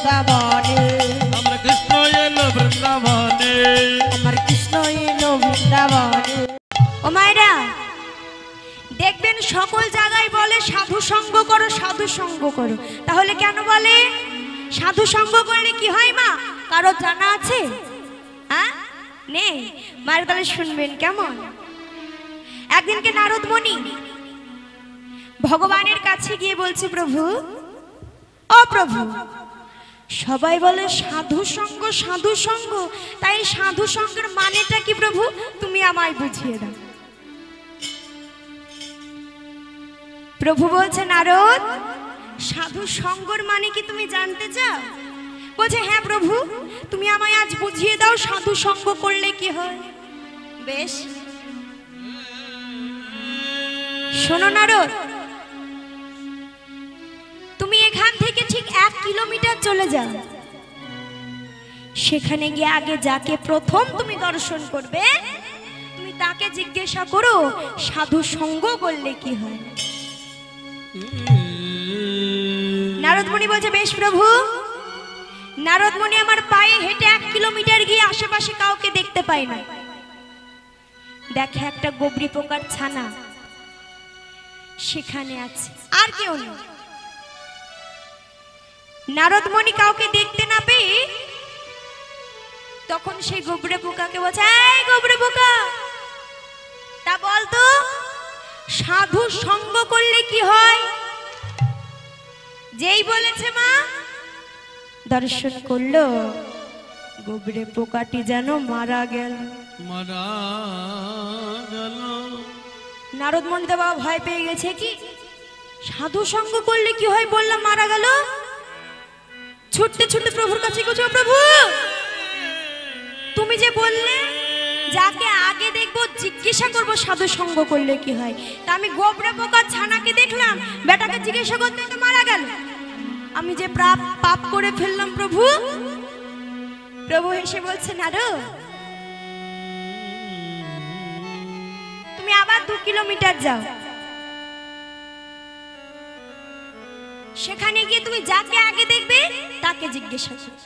বৃন্দাবনে, আমার কৃষ্ণ এলো বৃন্দাবনে, আমার কৃষ্ণ এলো বৃন্দাবনে। ও মায়েরা দেখবেন সকল জায়গায় বলে সাধু সঙ্গ করো, সাধু সঙ্গ করো। তাহলে কেন বলে? সাধু সঙ্গ করলে কি হয় মা? কারো জানা আছে? হ্যাঁ, নেই। মায়ের তাহলে শুনবেন কেমন। একদিনকে নারদ মুনি ভগবানের কাছে গিয়ে বলছে, প্রভু, ও প্রভু, সবাই বলে সাধু সঙ্গ, সাধু সঙ্গ, তাই সাধু সঙ্গের মানেটা কি প্রভু? তুমি আমায় বুঝিয়ে দাও। প্রভু বলছে, নারদ, সাধু সঙ্গর মানে কি তুমি জানতে চাও? বলছে, হ্যাঁ প্রভু, তুমি আমায় আজ বুঝিয়ে দাও সাধু সঙ্গ করলে কি হয়। বেশ, শোনো নারদ, তুমি এখান থেকে ঠিক 1 কিলোমিটার চলে যাও। সেখানে গিয়ে আগে যাকে প্রথম তুমি দর্শন করবে, তুমি তাকে জিজ্ঞাসা করো সাধু সঙ্গ করলে কি হয়। নারদ মুনি বলছে, বেশ প্রভু। নারদ মুনি আমার পায়ে হেঁটে 1 কিলোমিটার গিয়ে আশেপাশে কাউকে দেখতে পায় না। দেখে একটা গোবরি পোকার ছানা সেখানে আছে, আর কেউ নেই। নারদ মুনি কাউকে দেখতে না পেয়ে তখন সেই গোবরে পোকাকে বলছে, এই গোবরে পোকা, তা বলতো সাধু সঙ্গ করলে কি হয়? যেই বলেছে মা, দর্শন করলো গোবরে পোকাটি যেন মারা গেল। মারা গেল। নারদ মুনি তো বাবা ভয় পেয়ে গেছে, কি সাধু সঙ্গ করলে কি হয় বললাম, মারা গেল। ছুটতে ছুটতে প্রভুর কাছে গেছে, প্রভু, তুমি যে বললে যাকে আগে দেখবো জিজ্ঞাসা করবো সাধু সঙ্গ করলে কি হয়, তা আমি গোবরে পোকার ছানাকে দেখলাম, বেটাকে জিজ্ঞাসা করতে তো মারা গেল। আমি যে পাপ করে ফেললাম প্রভু। প্রভু এসে বলছে, নারদ, তুমি আবার 2 কিলোমিটার যাও। সেখানে গিয়ে তুমি যাকে আগে দেখবে তাকে জিজ্ঞাসা করো।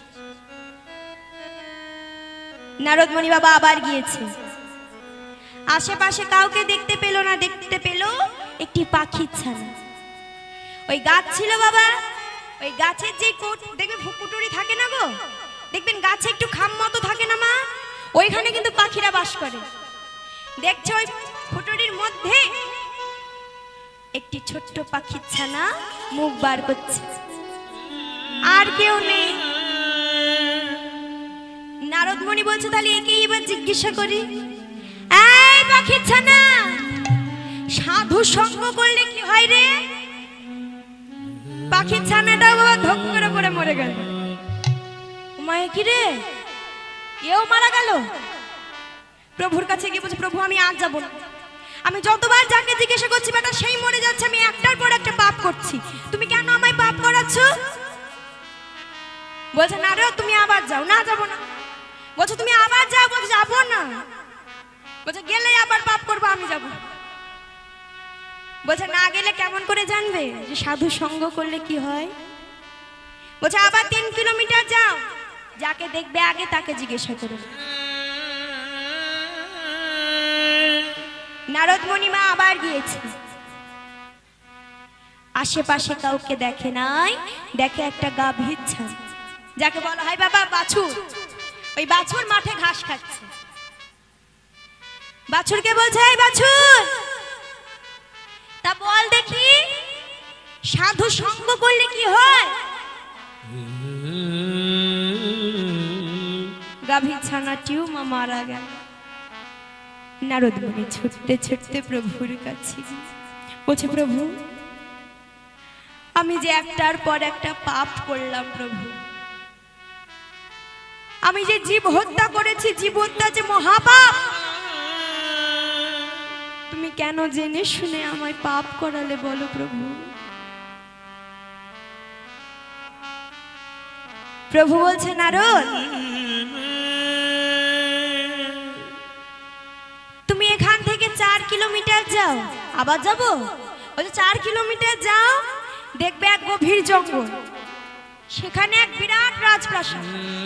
নারদ মুনি বাবা আবার গিয়েছে, আশেপাশে কাউকে দেখতে পেল না। দেখতে পেল একটি পাখির ছানা। ওই গাছ ছিল বাবা, ওই গাছের যে দেখবে ফুকুটুরি থাকে না গো, দেখবেন গাছে একটু খাম মতো থাকে না মা, ওইখানে কিন্তু পাখিরা বাস করে। দেখছো ওই ফুটুরির মধ্যে একটি ছোট্ট পাখির ছানা মুখ বার করছে, আর কেউ নেই। নারদ মুনি বলছে, তাহলে একে এবার জিজ্ঞাসা করি, এই পাখির ছানা, সাধু সঙ্গ করলে কি হয় রে? পাখির ছানাটা বাবা ধক করে পড়ে মরে গেল। মায়ে কি রে, এও মারা গেল। প্রভুর কাছে গিয়ে বলছে, প্রভু আমি আজ যাব না। আমি যতবার যাকে জিজ্ঞাসা করছি বেটা সেই মরে যাচ্ছে, আমি একটার পর একটা পাপ করছি, তুমি কেন আমায় পাপ করাচ্ছ? বলছে, না রে, তুমি আবার যাও। না, যাব না। বলছে, তুমি আবার যাও। বলছে, যাবো না। বলছে, গেলে আবার পাপ করবো, আমি যাব। বলছে, না গেলে কেমন করে জানবে যে সাধু সঙ্গ করলে কি হয়? বলছে, আবার 3 কিলোমিটার যাও, যাকে দেখবে আগে তাকে জিজ্ঞাসা করো। নারদ মুনিমা আবার গিয়েছে, আশেপাশে কাউকে দেখে নাই। দেখে একটা গাভীর ছানা, যাকে বলা হয় বাবা বাছুর। ওই বাছুর মাঠে ঘাস খাচ্ছে। বাছুরকে বলছে, এই বাছুর, তা বল দেখি সাধু সঙ্গ করলে কি হয়? গাভীর ছানাটিও মারা গেল। নারদ মুনি ছুটতে ছুটতে প্রভুর কাছে বলছে, প্রভু আমি যে একটার পর একটা পাপ করলাম প্রভু, আমি যে জীব হত্যা করেছি, জীব হত্যা যে মহাপাপ, তুমি কেন জেনে শুনে আমায় পাপ করালে বলো প্রভু। প্রভু বলছে, নারদ তুমি এখান থেকে 4 কিলোমিটার যাও। আবার যাবো? বলছে 4 কিলোমিটার যাও, দেখবে এক গভীর জঙ্গল, সেখানে এক বিরাট রাজপ্রাসাদ।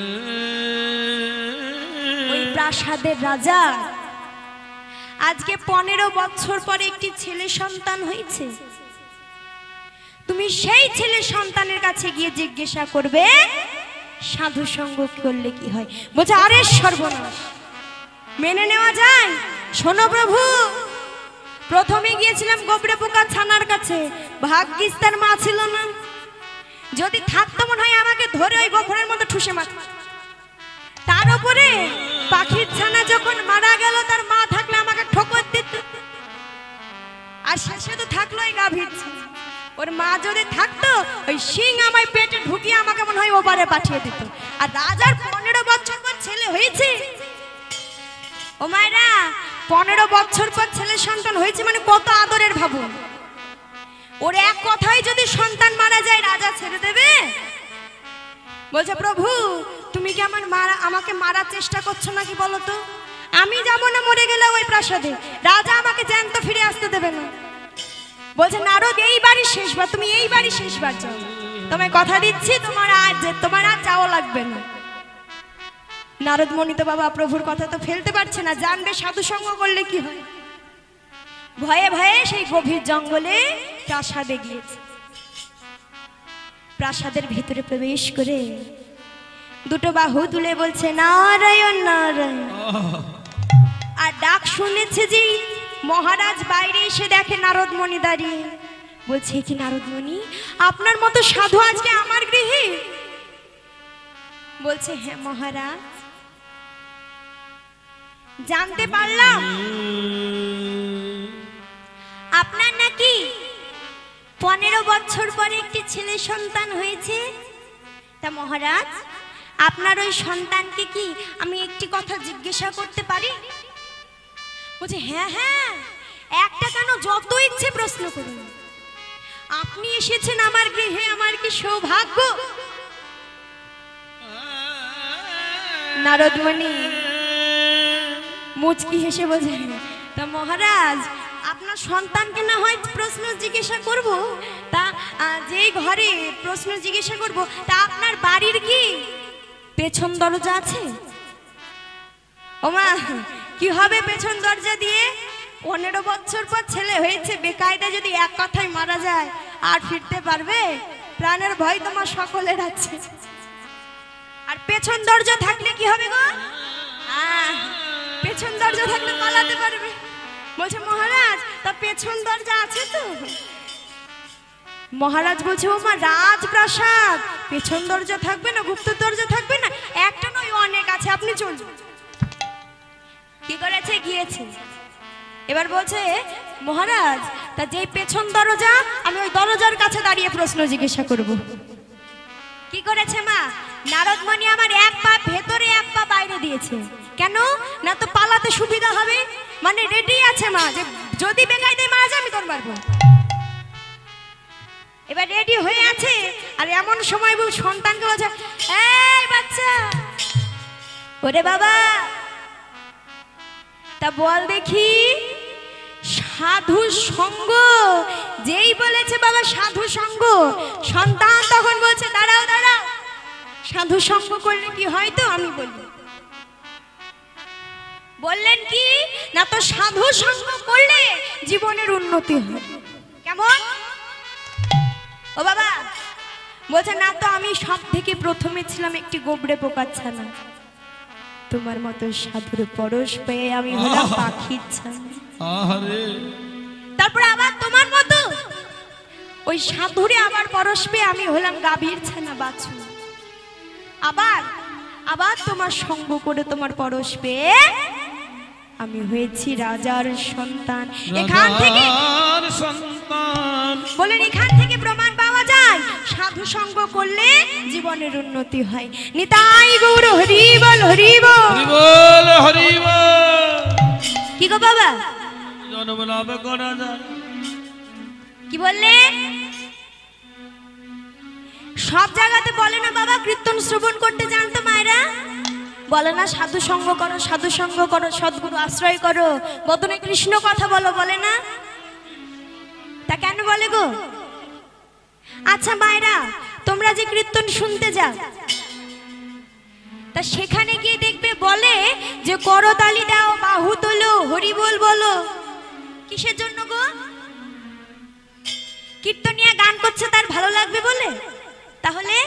ওই প্রাসাদের রাজা আজকে 15 বছর পরে একটি ছেলে সন্তান হয়েছে। তুমি সেই ছেলে সন্তানের কাছে গিয়ে জিজ্ঞাসা করবে সাধু সঙ্গ করলে কি হয়। বলছে আরে সর্বনাশ, মেনে নেওয়া যায়? শোনো প্রভু, প্রথমে গিয়েছিলাম গোবরে পোকা ছানার কাছে, ভাগ্যিস তার মা ছিল না, যদি থাকতো মনে হয় আমাকে ধরে ওই গোবরের মধ্যে ঠুসে মারত। তার উপরে পাখির ছানা যখন মারা গেল তার মা থাকলে আমাকে ঠোকর দিত। আর শেষে তো থাকলো এই গাভীর ছানা। ওর মা যদি থাকতো ওই শিং আমায় পেটে ঢুকিয়ে আমাকে মনে হয় ওপারে পাঠিয়ে দিত। আর রাজার 15 বছর পর ছেলে হয়েছে। ও মায়েরা, 15 বছর পর ছেলে সন্তান হয়েছে মানে কত আদরের ভাবুন। ওর এক কথাই যদি সন্তান মারা যায় রাজা ছেড়ে দেবে? বলছে প্রভু, তুমি কি আমাকে মারার চেষ্টা করছো নাকি বলো তো? আমি যাবো না মরে গেলে ওই প্রাসাদে, রাজা আমাকে জ্যান্ত ফিরে আসতে দেবে না। বলছে নারদ, এই বাড়ি শেষবার, তুমি এই বাড়ি শেষবার যাও, তোমায় কথা দিচ্ছি তোমার আর যাওয়া লাগবে না। নারদ মুনি তো বাবা প্রভুর কথা তো ফেলতে পারছে না, জানবে সাধু সঙ্গ করলে কি হয়। ভয়ে ভয়ে সেই গভীর জঙ্গলে প্রাসাদে গিয়েছে। প্রাসাদের ভিতরে প্রবেশ করে দুটো বাহু তুলে বলছে নারায়ণ নারায়ণ। আর ডাক শুনেছে যে মহারাজ বাইরে এসে দেখে নারদ মুনি দাঁড়িয়ে। বলছে কি নারদ মুনি, আপনার মতো সাধু আজকে আমার গৃহে? বলছে হ্যাঁ মহারাজ, জানতে পারলাম আপনার নাকি 15 বছর পরে একটি ছেলে সন্তান হয়েছে। তা মহারাজ, আপনার ওই সন্তানকে কি আমি একটি কথা জিজ্ঞাসা করতে পারি? বলছে হ্যাঁ হ্যাঁ, একটা কেন, যত ইচ্ছে প্রশ্ন করুন। আপনি এসেছেন আমার গৃহে, আমার কি সৌভাগ্য। নারদ মুনি মুচকি হেসে বলছে তা মহারাজ, আপনার সন্তানকে না হয় প্রশ্ন জিজ্ঞাসা করব, তা যেই ঘরে প্রশ্ন জিজ্ঞাসা করব, তা আপনার বাড়ির কি পেছন দরজা আছে? ওমা, কি হবে পেছন দরজা দিয়ে? 15 বছর পর ছেলে হয়েছে, বেকায়দা যদি এক কথায় মারা যায় আর ফিরতে পারবে? প্রাণের ভয় তোমার সকলের আছে। আর পেছন দরজা থাকলে কি হবে গো? পেছন দরজা থাকলে পালাতে পারবে। বলছে মহারাজ, তা পেছন দরজা আছে তো? মহারাজ বলছে ও মা, রাজপ্রাসাদ, পেছন দরজা থাকবে না, গুপ্ত দরজা থাকবে না? একটা নয়, অনেক আছে, আপনি চলুন। কি করেছে? গিয়েছে। এবার বলছে মহারাজ, তা যেই পেছন দরজা, আমি ওই দরজার কাছে দাঁড়িয়ে প্রশ্ন জিজ্ঞাসা করব। কি করেছে মা? নারদ মুনি আমার এক পা ভেতরে এক পা বাইরে দিয়েছে। কেন না, তো পালাতে সুবিধা হবে, মানে রেডি আছে মা, যে যদি বেকায়দায় মারা যায় আমি তোর মারবো। এবার রেডি হয়ে আছে। আর এমন সময় বউ সন্তানকে বলছে এই বাচ্চা, ওরে বাবা, তা বল দেখি সাধু সঙ্গ, যেই বলেছে বাবা সাধু সঙ্গ, সন্তান তখন বলছে দাঁড়াও দাঁড়াও, সাধু সঙ্গ করলে কি হয় তো আমি বলি। বললেন কি না, তো সাধু সঙ্গ করলে জীবনের উন্নতি হয়। কেমন? ও বাবা বলছে না, তো আমি সব থেকে প্রথমে ছিলাম একটি গোবরে পোকার ছানা, তোমার মতো সাধুর পরশ পেয়ে আমি হলাম পাখির ছানা। তারপরে আবার তোমার মতো ওই সাধুরে আবার পরশ পেয়ে আমি হলাম গাভীর ছানা বাছু। আবার আবার তোমার সঙ্গ করে তোমার পরশ পেয়ে আমি হয়েছি রাজার সন্তান। এখান থেকে বলেন, এখান থেকে প্রমাণ পাওয়া যায় সাধু সঙ্গ করলে জীবনের উন্নতি হয়। নিতাই গৌর হরি বল, হরি বল, হরি বল, হরি বল। কি গো বাবা, জন্ম লাভ করা যায়? কি বললেন? সব জায়গাতে বলে না বাবা কীর্তন শ্রবণ করতে জানতো মায়েরা, বলে না সাধু সঙ্গ করো, সাধু সঙ্গ করো, সদ্গুরু আশ্রয় করো, বদনে কৃষ্ণ কথা বলো, বলে না? তা কেন বলে গো? আচ্ছা মায়েরা, তোমরা যে কীর্তন শুনতে যাও, তা সেখানে গিয়ে দেখবে বলে যে করতালি দাও, বাহু তোলো, হরি বল বলো। কিসের জন্য গো? কীর্তনিয়া গান করছে তার ভালো লাগবে বলে? তাহলে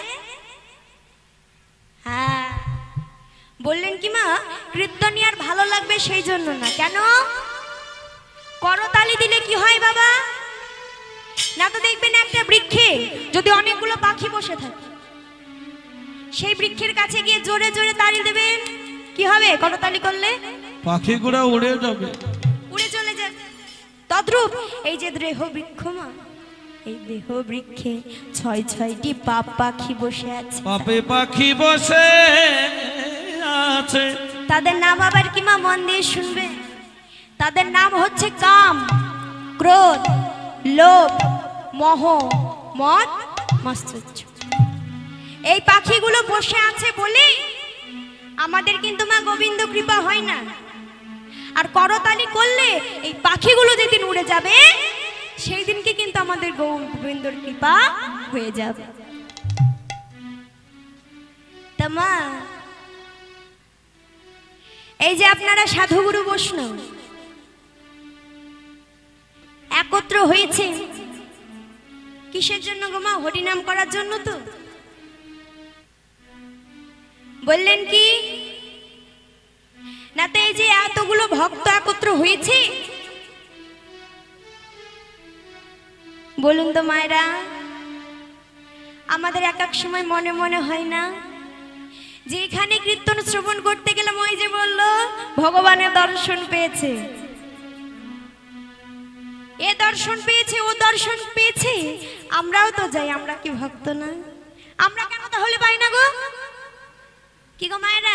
হ্যাঁ, বললেন কি মা, কীর্তনিয়ার ভালো লাগবে সেই জন্য না। কেন? করতালি দিলে কি হয় বাবা? না তো দেখবেন একটা বৃক্ষে যদি অনেকগুলো পাখি বসে থাকে, সেই বৃক্ষের কাছে গিয়ে জোরে জোরে তালি দেবেন, কি হবে করতালি করলে? পাখিগুলো উড়ে যাবে, উড়ে চলে যাবে। তদ্রূপ এই যে দেহ বৃক্ষ মা, এই দেহ বৃক্ষে ছয় ছয়টি পাপ পাখি বসে আছে। পাপে পাখি বসে আছে, তাদের নাম আবার কি মা? মন দিয়ে শুনবে। তাদের নাম হচ্ছে কাম, ক্রোধ, লোভ, মোহ, মদ, মাৎসর্য। এই পাখিগুলো বসে আছে বলে আমাদের কিন্তু মা গোবিন্দ কৃপা হয় না। আর করতালি করলে এই পাখিগুলো যেদিন উড়ে যাবে সেই দিনকে কিন্তু আমাদের গোবিন্দর কৃপা হয়ে যাবে। তা মা, এই যে আপনারা সাধুগুরু বৈষ্ণব একত্র হয়েছে কিসের জন্য গো মা? হরিনাম করার জন্য তো। বললেন কি না? তো এই যে এতগুলো ভক্ত একত্র হয়েছে, বলুন তো মায়েরা, আমাদের এক এক সময় মনে মনে হয় না যে এখানে কীর্তন শ্রবণ করতে গেলাম, ওই যে বললো ভগবানের দর্শন পেয়েছে, এ দর্শন পেয়েছে, ও দর্শন পেয়েছে, আমরাও তো যাই। আমরা কি ভক্ত না? আমরা কেন তাহলে পাই না গো? কি গো মায়েরা,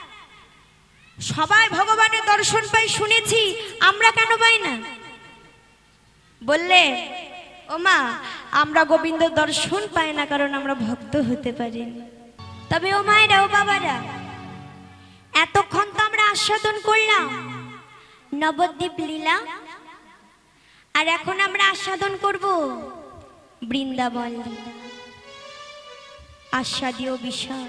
সবাই ভগবানের দর্শন পাই শুনেছি, আমরা কেন পাই না? বললে ও মা, আমরা গোবিন্দ দর্শন পাই না কারণ আমরা ভক্ত হতে পারি। তবে ও মায়েরা, ও বাবারা, এতক্ষণ তো আমরা আস্বাদন করলাম নবদ্বীপ লীলা, আর এখন আমরা আস্বাদন করব বৃন্দাবন লীলা। আস্বাদীয় বিষয়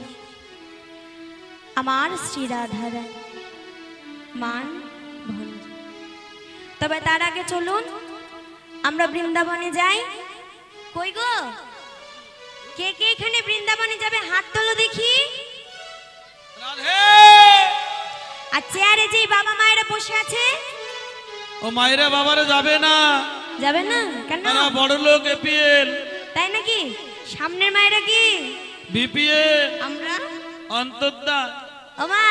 আমার শ্রী রাধারানী মান ভঞ্জন। তবে তার আগে চলুন আমরা বৃন্দাবনে যাই। কই গো, কে কে এখানে বৃন্দাবনে যাবে? হাত তোলো দেখি। আর চেয়ারে যে বাবা মায়েরা বসে আছে, ও মায়েরা বাবারা যাবে না। যাবে না কেন? বড় লোক এপিএল। তাই নাকি? সামনের মায়েরা কি বিপিএল? আমরা অন্তর্দা। ও মা,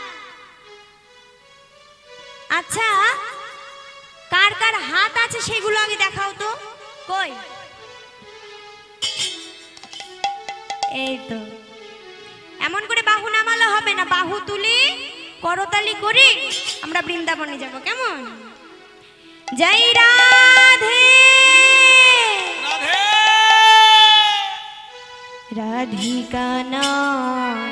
আচ্ছা কার কার হাত আছে সেগুলো আগে দেখাও তো। কই? এই তো। এমন করে বাহু নামালে হবে না, বাহু তুলে করতালি করে আমরা বৃন্দাবনে যাব, কেমন? জয় রাধে রাধিকা নাম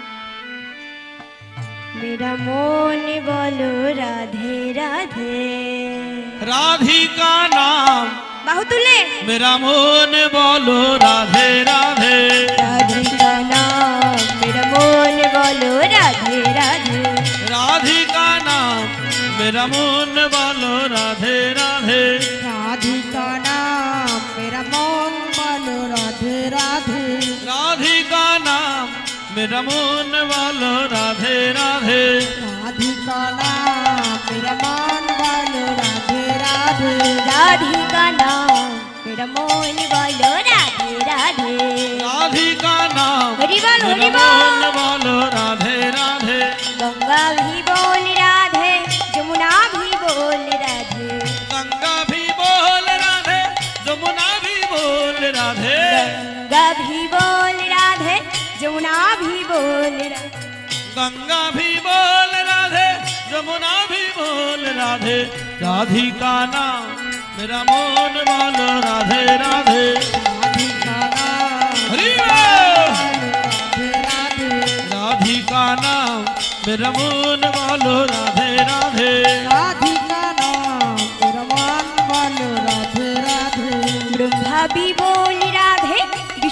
मेरा मन बोलो राधे राधे। राधिका नाम बाहु तुले मेरा मन बोलो राधे राधे। राधिका नाम मेरा मन बोलो राधे राधे। राधिका नाम मेरा मन बोलो राधे राधे। राधिका नाम मेरा मन बोलो राधे राधे। राधिका नाम मेरा मन बोलो राधे राधे। राधिका नाम मेरा मन बोलो राधे राधे। राधिका नाम मेरा मन बोलो राधे राधे। राधिका नाम हरि बोल हरि मेरा मन बोल। बोलो राधे राधे। गंगा भी बोल राधे, यमुना भी बोल राधे। गंगा भी बोल राधे, यमुना भी बोल राधे। गंगा भी बोल राधे, यमुना भी बोल राधे। गंगा भी बोल राधे, यमुना भी बोल राधे। राधिका नाम मेरा मन बोलो राधे राधे। राधिका नाम हरि बोलो बोल। राधे राधे। राधिका नाम मेरा मन बोलो राधे राधे। राधिका नाम मेरा मन बोलो राधे राधे। ब्रह्मा भी बोल राधे,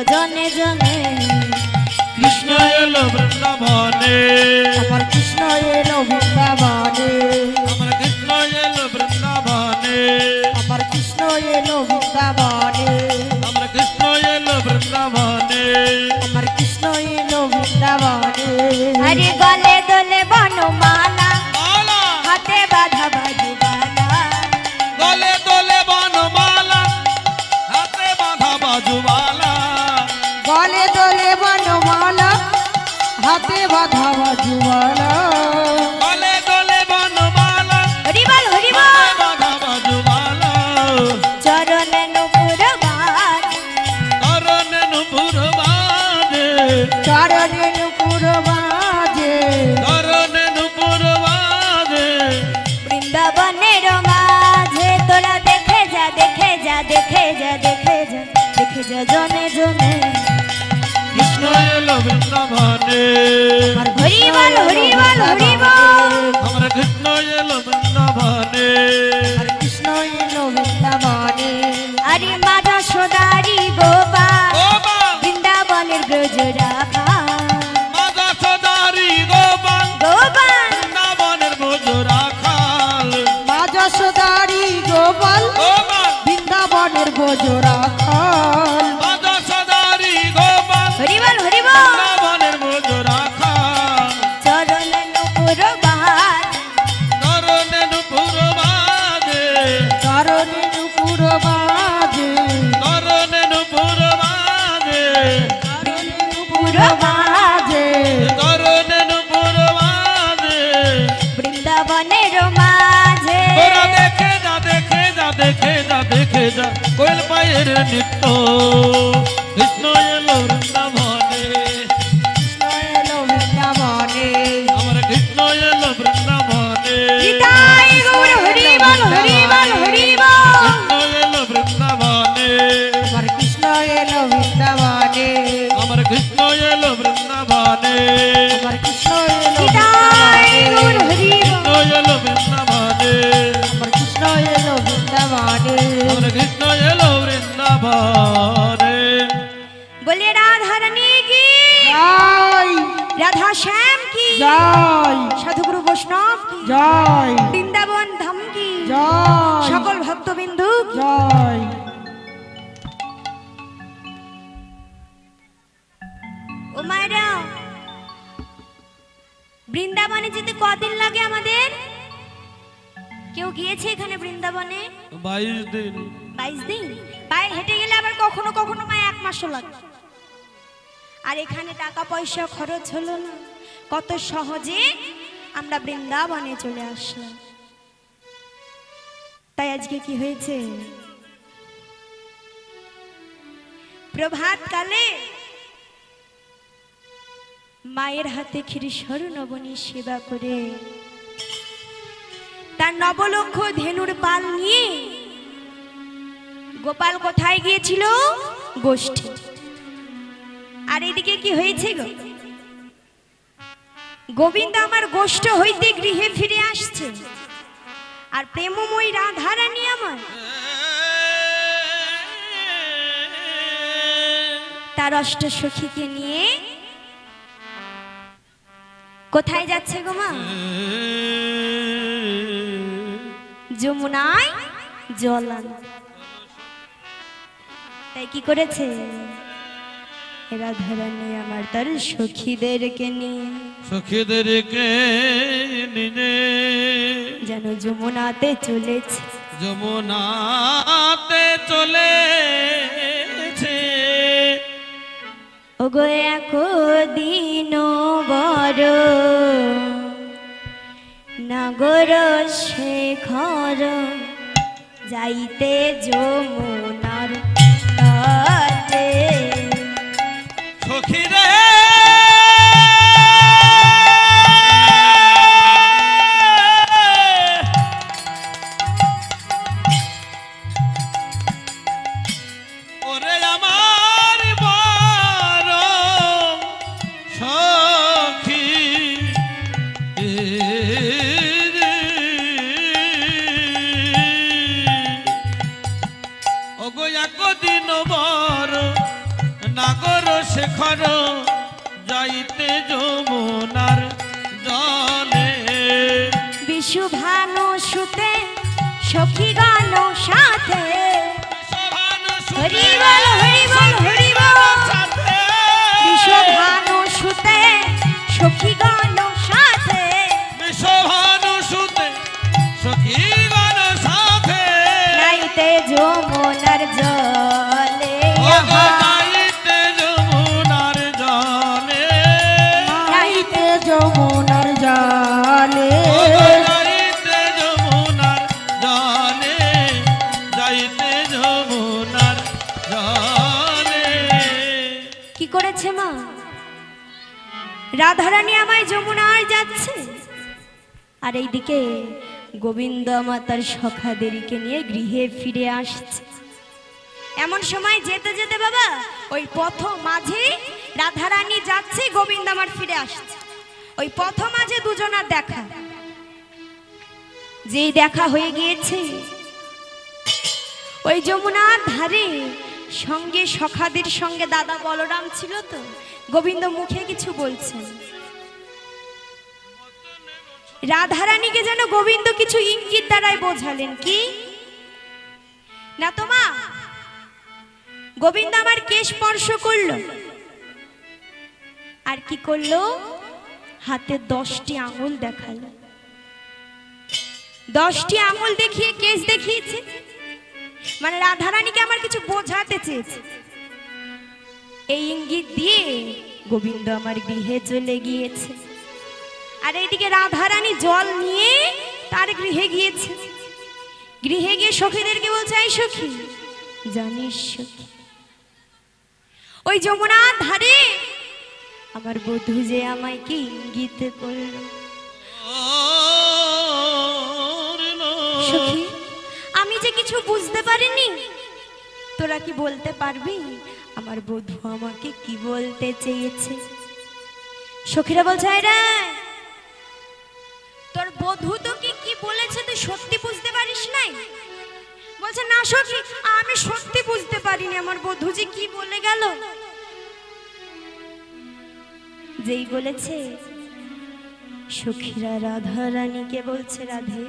জনে জনে কৃষ্ণ এলো বৃন্দাবনে আমার কৃষ্ণ এলো বৃন্দাবনে আমার কৃষ্ণ এলো বৃন্দাবনে আমার কৃষ্ণ এলো বৃন্দাবনে আমার কৃষ্ণ এলো বৃন্দাবনে আমার কৃষ্ণ এলো বৃন্দাবনে আরে গলে দোলে বনমালা মালা হাতে বাঁধা বাজুবালা গলে দোলে বনমালা হাতে বাঁধা বাজুবালা গলে দোলে বনমালা হাতে বাঁধা বাজুবালা গলে দোলে বনমালা হরিবল হরিবল হাতে বাঁধা বাজুবালা চরণে নুপুর গান করনে নুপুর বাজে চরণে নুপুর বাজে করনে নুপুর বাজে বৃন্দাবনের মাঝে তোরা দেখে যা দেখে যা দেখে যা দেখে যা দেখে যা জনে জনে কৃষ্ণ এলো বৃন্দাবনে আমার হরিবল হরিবল হরিবল আমার কৃষ্ণ এলো বৃন্দাবনে আমার কৃষ্ণ এলো বৃন্দাবনে আরে মাধা সদারি গোপাল গোপাল বৃন্দাবনের ব্রজ রাখা মাদা সদারি গোপাল গোপাল বৃন্দাবনের বোঝ রাখাল মা যশোদারি গোপাল গোপাল বৃন্দাবনের বোঝ রাখাল মাদা সদারি গোপাল হরিবল হরিবল বৃন্দাবনের বোঝ রাখাল চরণে নুপুর গান করনে নুপুর বাজে চরণে নুপুর বাজে করনে নুপুর বাজে নুপুর বাজে করনে নুপুর বাজে বৃন্দাবনের মাঝে তোরা দেখে যা দেখে যা দেখে যা দেখে যা কোয়েল পায়ের নৃত্য কৃষ্ণ এলো বৃন্দাবনে কৃষ্ণ এলো বৃন্দাবনে আমার কৃষ্ণ এলো বৃন্দাবনে নিতাই গৌর হরিবল হরিবল হরিবল কৃষ্ণ এলো বৃন্দাবনে আমার কৃষ্ণ এলো বৃন্দাবনে আমার কৃষ্ণ এলো বৃন্দাবনে আমার কৃষ্ণ এলো নিতাই গৌর বৃন্দাবনে হরিবল কৃষ্ণ এলো বৃন্দাবনে আমার কৃষ্ণ এলো বৃন্দাবনে আমার কৃষ্ণ এলো বৃন্দাবনে বলে রাধা রানী কি জয় রাধা শ্যাম কি জয় সাধুগুরু বৈষ্ণব কি জয় বৃন্দাবন ধাম কি জয় সকল ভক্তবিন্দু কি জয় ও মায়েরা বৃন্দাবনে যেতে কদিন লাগে আমাদের কেউ গিয়েছে এখানে বৃন্দাবনে 22 দিন 22 দিন পায়ে হেঁটে গেলে আবার কখনো কখনো মায়ে 1 মাসও লাগে আর এখানে টাকা পয়সা খরচ হলো না কত সহজে আমরা বৃন্দাবনে চলে আসলাম তাই আজকে কি হয়েছে প্রভাত কালে মায়ের হাতে ক্ষীরসর নবনী সেবা করে তার নবলক্ষ ধেনুর পাল নিয়ে গোপাল কোথায় গিয়েছিল গোষ্ঠী আর এদিকে কি হয়েছে গো গোবিন্দ আমার গোষ্ঠ হইতে গৃহে ফিরে আসছে আর প্রেমময়ী রাধা রানী আমার তার অষ্ট সখীকে নিয়ে কোথায় যাচ্ছে গো মা যমুনায় জল আনতে। তাই কি করেছে রাধারানী আমার তার সখীদেরকে নিয়ে সখীদেরকে নিয়ে যেন যমুনাতে চলেছে যমুনাতে চলেছে ওগো এক দিন বড় নাগর শেখর যাইতে যমুনার তটে সখীরে ওরে আমার বড় সখী ওগো একদিন বড় সখী গান সাথে বিশ্বভানু হরি সুতে বল হরি বল হরি বল সাথে বিশ্বভানু সুতে সখী গান সাথে বিশ্বভানু সুতে সখী গান সাথে নাইতে যমুনার জলে ওগো নাইতে যমুনার জলে নাইতে যমুনার জলে ওগো যাইতে যমুনার জলে যাইতে যমুনার জলে কি করেছে মা রাধারানী আমায় যমুনায় যাচ্ছে আর এইদিকে গোবিন্দ মাতার সখাদেরকে নিয়ে গৃহে ফিরে আসছে। এমন সময় যেতে যেতে বাবা ওই পথ মাঝে রাধারানী যাচ্ছে, গোবিন্দ আমার ফিরে আসছে। ওই পথ মাঝে দুজনার দেখা, যেই দেখা হয়ে গিয়েছে ওই যমুনার ধারে সঙ্গে সখাদের সঙ্গে দাদা বলরাম ছিল তো, গোবিন্দ মুখে কিছু বলছেন। রাধারানীকে যেন গোবিন্দ কিছু ইঙ্গিত দ্বারাই বোঝালেন। কি না তোমা গোবিন্দ আমার কেশ স্পর্শ করলো আর কি করলো, হাতে 10টি আঙুল দেখালো। 10টি আঙুল দেখিয়ে কেশ দেখিয়েছে, মানে রাধারানীকে আমার কিছু বোঝাতে চেয়েছে। এই ইঙ্গিত দিয়ে গোবিন্দ আমার গৃহে চলে গিয়েছে আর এইদিকে রাধারানী জল নিয়ে তার গৃহে গিয়েছে। গৃহে গিয়ে সখীদেরকে বলছে, এই সখী জানিস সখী ওই যমুনার ধারে আমার বধূ যে আমায় কি ইঙ্গিত করল। সখী আমি যে কিছু বুঝতে পারিনি, তোরা কি বলতে পারবি আমার বধূ আমাকে কি বলতে চেয়েছে? সখীরা বলছে, রে তোর বধূ তোকে কি বলেছে তুই সত্যি বুঝতে পারিস নাই? বলছে, না সখী আমি সত্যি বুঝতে পারিনি আমার বধূ যে কি বলে গেল। যেই বলেছে সখীরা রাধারানীকে বলছে, রাধে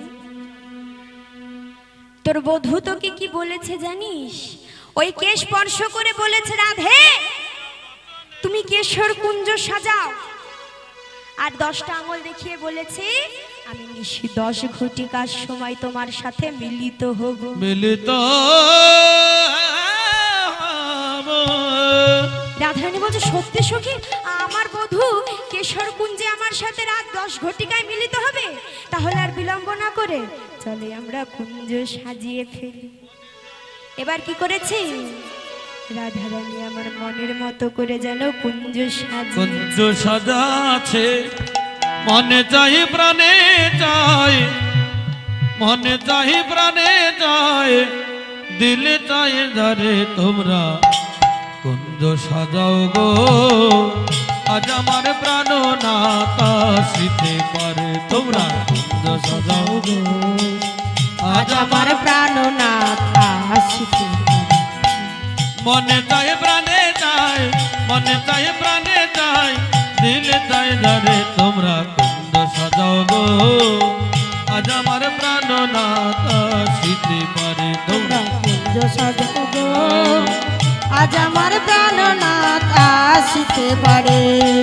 তোর বধূ তোকে কি বলেছে জানিস? ওই কেশ স্পর্শ করে বলেছে, রাধে তুমি কেশর কুঞ্জ সাজাও। আর 10টা আঙুল দেখিয়ে বলেছে, আমি নিশি 10 ঘটিকার সময় তোমার সাথে মিলিত হব। মিলিত রাধারানী বলছে, সত্যি সখী আমার বধূ কেশর কুঞ্জে আমার সাথে রাত 10 ঘটিকায় মিলিত হবে? তাহলে আর বিলম্ব না করে চলে আমরা কুঞ্জ সাজিয়ে ফেলি। এবার কি করেছে রাধারানী আমার মনের মতো করে যেন কুঞ্জ সাজিয়ে, কুঞ্জ সাজাছে মনে চাই প্রাণে চাই, মনে চাই প্রাণে চাই, দিলে চাই যারে তোমরা কুঞ্জ সাজাও গো। আজ আমার প্রাণ না কাশিতে পারে তোমরা কুঞ্জ সাজাও গো। আজ আমার প্রাণনাথ আসিতে মনে চাই প্রাণে চাই, মনে চাই প্রাণে চাই, দিলে চাই যারে তোমরা কুঞ্জ সাজাও গো। আজ আমার প্রাণ না কাশিতে পারে তোমরা কুঞ্জ সাজাও গো। আজ আমার প্রাণনাথ আসিতে পারে।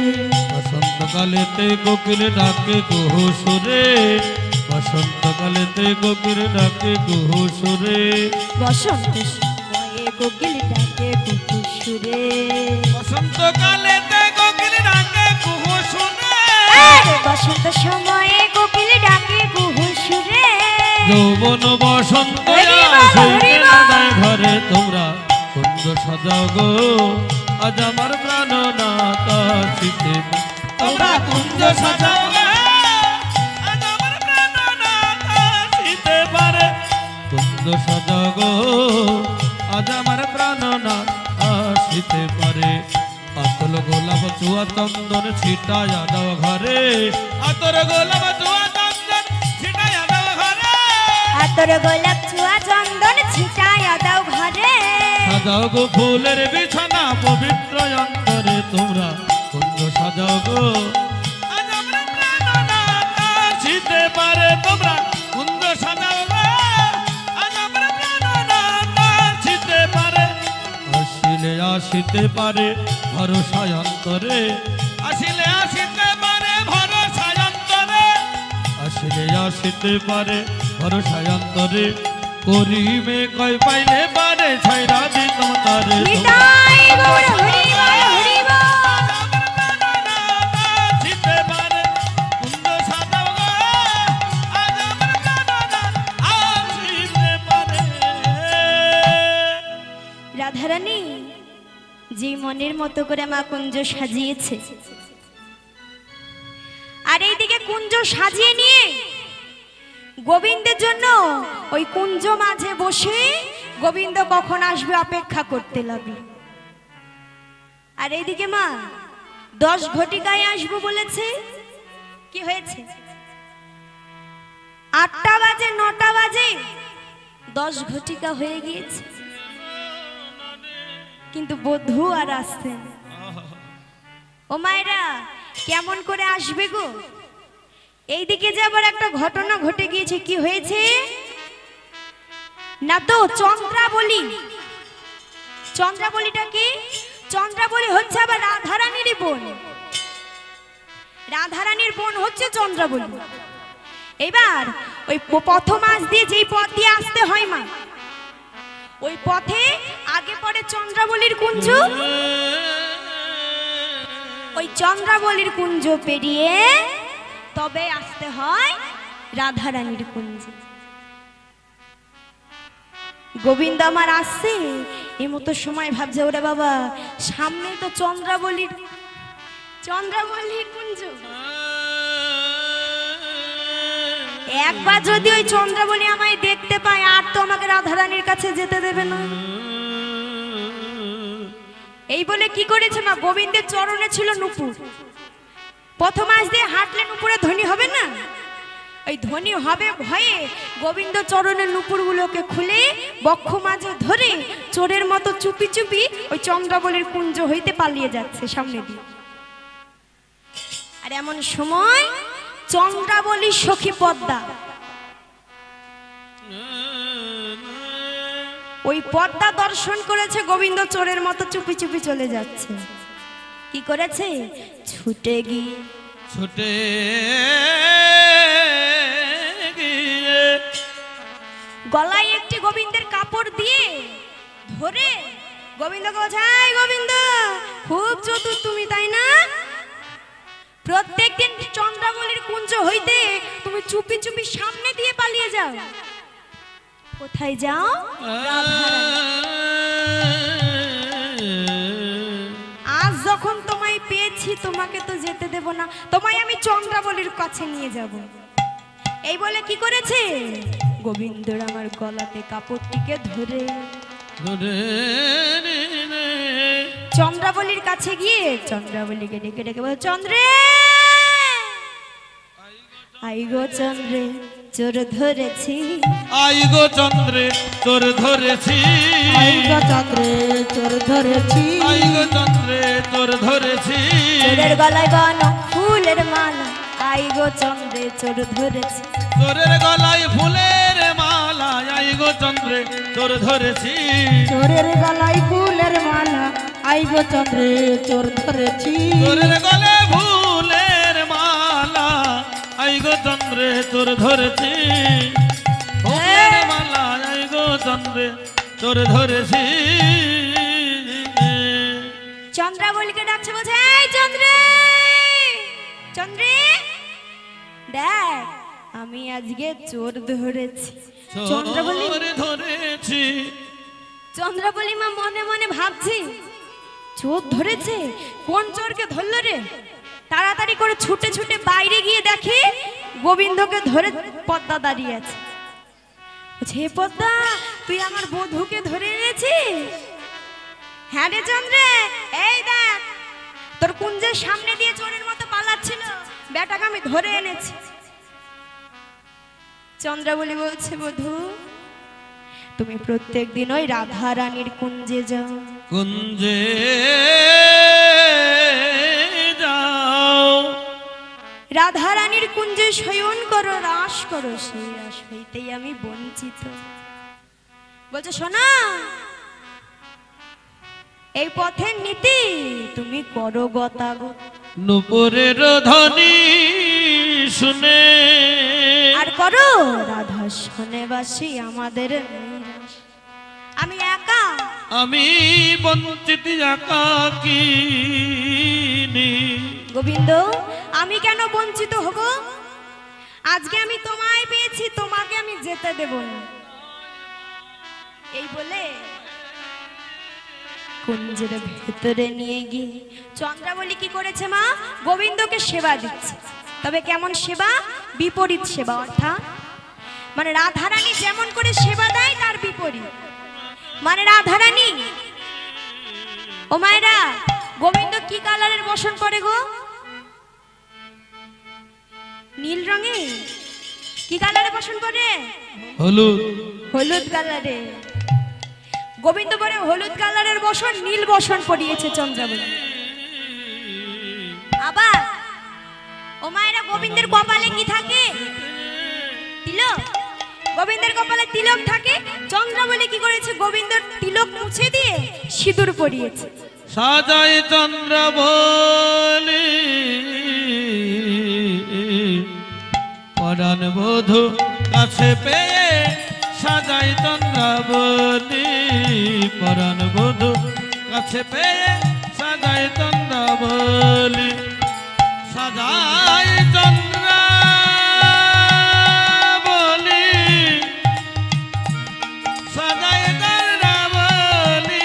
বসন্তকালেতে কোকিল ডাকে কুহু সুরে, বসন্তকালেতে কোকিল ডাকে কুহু সুরে, বসন্ত সময়ে কোকিল ডাকে কুকু সুরে। বসন্তকালেতে কোকিল ডাকে কুহু সুরে, বসন্ত সময়ে কোকিল ডাকে কুহু সুরে। যৌবন বসন্ত হরি বল, আসে হরি বল। রাধায় ঘরে তোমরা কুঞ্জ সাজাও গো। আজ আমার প্রাণ না কাশিতে তোমরা কুঞ্জ সাজাও গো। আজ আমার প্রাণ না কাশিতে পারে কুঞ্জ সাজাও গো। আজ আমার প্রাণ না আসিতে পারে। আতল গোলাপ চুয়া চন্দন ছিটায়া দাও ঘরে, আতর গোলাপ চুয়া চন্দন ছিটায়া দাও ঘরে, আতর গোলাপ ছুয়া চন্দন ছিটায়া দাও ঘরে। সাজাও গো ফুলের বিছানা পবিত্র অন্তরে তোমরা কুঞ্জ সাজাও গো। আজ আমরা প্রাণনাথ আসিতে পারে তোমরা কুঞ্জ সাজাও গো। আসিতে পারে ভরসায় অন্তরে, আসিলে আসিতে পারে ভরসায় অন্তরে, আসিলে আসিতে পারে ভরসায় অন্তরে, করিবে কয় পাইলে পারে ছাইরা দিতাম তারে। নিতাই গৌর হরি বল হরি বল। আসিতে পারে কুঞ্জ সাজাও গো, আজ আমার প্রাণনাথ আসিতে পারে। রাধারানী যে মনের মতো করে মা কুঞ্জ সাজিয়েছে, আর এইদিকে কুঞ্জ সাজিয়ে নিয়ে গোবিন্দের জন্য ওই কুঞ্জ মাঝে বসে গোবিন্দ কখন আসবে অপেক্ষা করতে লাগলো। আর এইদিকে মা 10 ঘটিকায় আসবো বলেছে, কি হয়েছে? 8টা বাজে 9টা বাজে 10 ঘটিকা হয়ে গিয়েছে, কিন্তু বধূ আর আসছে না। ও মায়েরা কেমন করে আসবে গো? এইদিকে যে আবার একটা ঘটনা ঘটে গিয়েছে। কি হয়েছে না? তো চন্দ্রাবলী। চন্দ্রাবলীটা কি? চন্দ্রাবলী হচ্ছে আবার রাধারানীর বোন। রাধারানীর বোন হচ্ছে চন্দ্রাবলী। এবার ওই প্রথম মাস দিয়ে যেই পথ দিয়ে আসতে হয় মা, ওই পথে আগে পড়ে চন্দ্রাবলীর কুঞ্জ। ওই চন্দ্রাবলীর কুঞ্জ পেরিয়ে তবে আসতে হয় রাধারানীর কুঞ্জে। গোবিন্দ আমার আসছে এমতো সময় ভাবছে, ওরে বাবা সামনে তো চন্দ্রাবলীর কুঞ্জ। একবার যদি ওই চন্দ্রাবলী আমায় দেখতে পায় আর তো আমাকে রাধারানীর কাছে যেতে দেবে না। এই বলে কি করেছে মা, গোবিন্দের চরণে ছিল নূপুর। প্রথম মাস দিয়ে হাঁটলে নূপুরে ধ্বনি হবে না? ওই ধ্বনি হবে ভয়ে গোবিন্দ চরণের নূপুরগুলোকে খুলে বক্ষ মাঝে ধরে চোরের মতো চুপি চুপি ওই চন্দ্রাবলীর কুঞ্জ হইতে পালিয়ে যাচ্ছে সামনে দিয়ে। আর এমন সময় চন্দ্রাবলীর সখী পদ্মা, ওই পদ্মা দর্শন করেছে গোবিন্দ চোরের মতো চুপি চুপি চলে যাচ্ছে। কি করেছে? ছুটে গিয়ে গলায় একটি গোবিন্দের কাপড় দিয়ে ধরে গোবিন্দকে বলছে, এই গোবিন্দ খুব চতুর তুমি তাই না? প্রত্যেকদিন চন্দ্রাবলীর কুঞ্জ হইতে তুমি চুপি চুপি সামনে দিয়ে পালিয়ে যাও। কোথায় যাও? আজ যখন তোমায় পেয়েছি তোমাকে তো যেতে দেব না, তোমায় আমি চন্দ্রাবলীর কাছে নিয়ে যাব। এই বলে কি করেছে? গোবিন্দর আমার গলাতে কাপড়টিকে ধরে চন্দ্রাবলীর কাছে গিয়ে চন্দ্রাবলীকে ডেকে ডেকে বলে, চন্দ্রে আই গো চন্দ্রে চোর ধরেছি, আই গো চন্দ্রে চোর ধরেছি, আই গো চন্দ্রে চোর ধরেছি, আই গো চন্দ্রে চোর ধরেছি। চোরের গলায় বানো ফুলের মালা, আই গো চন্দ্রে চোর ধরেছি। চোরের গলায় ফুলের মালা, আই গো চন্দ্রে চোর ধরেছি। চোরের গলায় ফুলের মালা, আই গো চন্দ্রে চোর ধরেছি। চোরের গলায় ফুলের মালা, আই গো চন্দ্রে চোর ধরেছি। ফুলের মালা, আই গো চন্দ্রে চোর ধরেছি। চন্দ্রাবলীকে ডাকছে, বলছে, এই চন্দ্রে চন্দ্রে দেখ আমি আজকে চোর ধরেছি। চন্দ্রাবলী ধরেছি। চন্দ্রাবলী মা মনে মনে ভাবছি, চোর ধরেছে, কোন চোরকে ধরলো রে? তাড়াতাড়ি করে ছুটে ছুটে বাইরে গিয়ে দেখে গোবিন্দকে ধরে পদ্মা দাঁড়িয়ে আছে। বলছে, হে পদ্মা তুই আমার বধূকে ধরে এনেছিস? হ্যাঁ রে চন্দ্রে, এই দেখ তোর কুঞ্জের সামনে দিয়ে চোরের মতো পালাচ্ছিল, বেটাকে আমি ধরে এনেছি। চন্দ্রাবলী বলছে, বধূ তুমি প্রত্যেক দিন ওই রাধা রানীর কুঞ্জে যাও। কুঞ্জে যাও, রাধা রানীর কুঞ্জে শয়ন করো, রাস করো, সেই রাস হইতেই আমি বঞ্চিত। বলছে, শোনা এই পথের নীতি তুমি করো গতাগো। নুপুরের ধ্বনি শুনে আর করো রাধা শোনেবাসী আমাদের নৈরাশ। আমি একা, আমি বঞ্চিত একাকিনী। গোবিন্দ আমি কেন বঞ্চিত হব? আজকে আমি তোমায় পেয়েছি, তোমাকে আমি যেতে দেব না। এই বলে কুঞ্জের ভেতরে নিয়ে গিয়ে চন্দ্রাবলী কি করেছে মা? গোবিন্দকে সেবা দিচ্ছে। তবে কেমন সেবা? বিপরীত সেবা। অর্থাৎ মানে রাধারানী যেমন করে সেবা দেয় তার বিপরীত। মানে রাধারানী, ও মায়েরা, গোবিন্দ কি কালারের বসন করে গো? নীল রঙে। কি কালারে বসন করে? হলুদ। হলুদ কালারে। গোবিন্দ বলে হলুদ কালারের বসন, নীল বসন পরিয়েছে চন্দ্রাবলী। আবার ও মায়েরা, গোবিন্দের কপালে কি থাকে? তিলক। গোবিন্দের কপালে তিলক থাকে। চন্দ্রাবলী কি করেছে? গোবিন্দের তিলক মুছে দিয়ে সিঁদুর পরিয়েছে। সাজাই চন্দ্রাবলী পরাণ বধূ কাছে পেয়ে, সাজাই চন্দ্রাবলী পরাণ বধূ কাছে পেয়ে, সাজাই চন্দ্রাবলী, সাজাই চন্দ্রাবলী, সাজাই চন্দ্রাবলী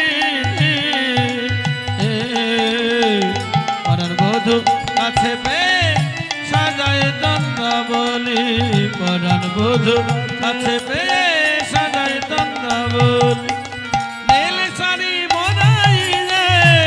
পরাণ বধূ কাছে পেয়ে, সাজাই চন্দ্রাবলী পরাণ বধূ কাছে পেয়ে, সাজাই চন্দ্রাবলী। নীল শাড়ি বনাইলে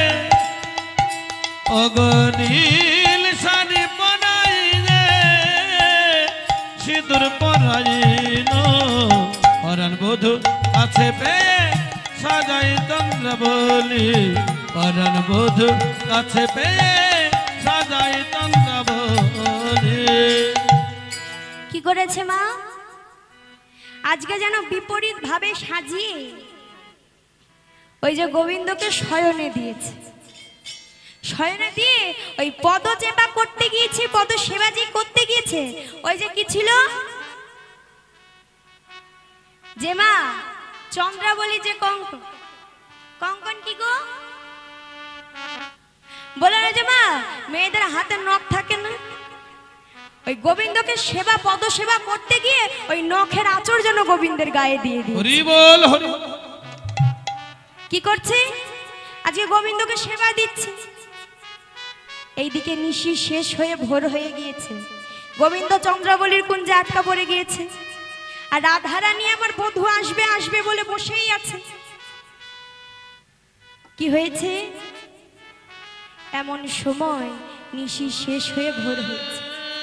অগনীল শাড়ি বনাইলে, সিঁদুর পরাইল পরাণ বধূ কাছে পেয়ে, সাজাই চন্দ্রাবলী পরাণ বধূ কাছে পেয়ে, সাজাই চন্দ্রাবলী। কি করেছে মা? আজকে যেন বিপরীত ভাবে সাজিয়ে ওই যে গোবিন্দকে শয়নে দিয়েছে। শয়নে দিয়ে ওই পদচেপা করতে গিয়েছে, পদ সেবাজি করতে গিয়েছে। ওই যে কি ছিল যে মা চন্দ্রাবলী যে কঙ্কন, কঙ্কন কি গো? বলে না যে মা মেয়েদের হাতে নখ থাকে না, ওই গোবিন্দকে সেবা পদ সেবা করতে গিয়ে ওই নখের আঁচড় যেন গোবিন্দের গায়ে দিয়ে দিয়ে। হরি বল হরি। কি করছে? আজকে গোবিন্দকে সেবা দিচ্ছে। এইদিকে নিশি শেষ হয়ে ভোর হয়ে গিয়েছে। গোবিন্দ চন্দ্রাবলীর কুঞ্জে আটকা পড়ে গিয়েছে। আর রাধারানী আমার বধূ আসবে আসবে বলে বসেই আছে। কি হয়েছে? এমন সময় নিশি শেষ হয়ে ভোর হয়েছে।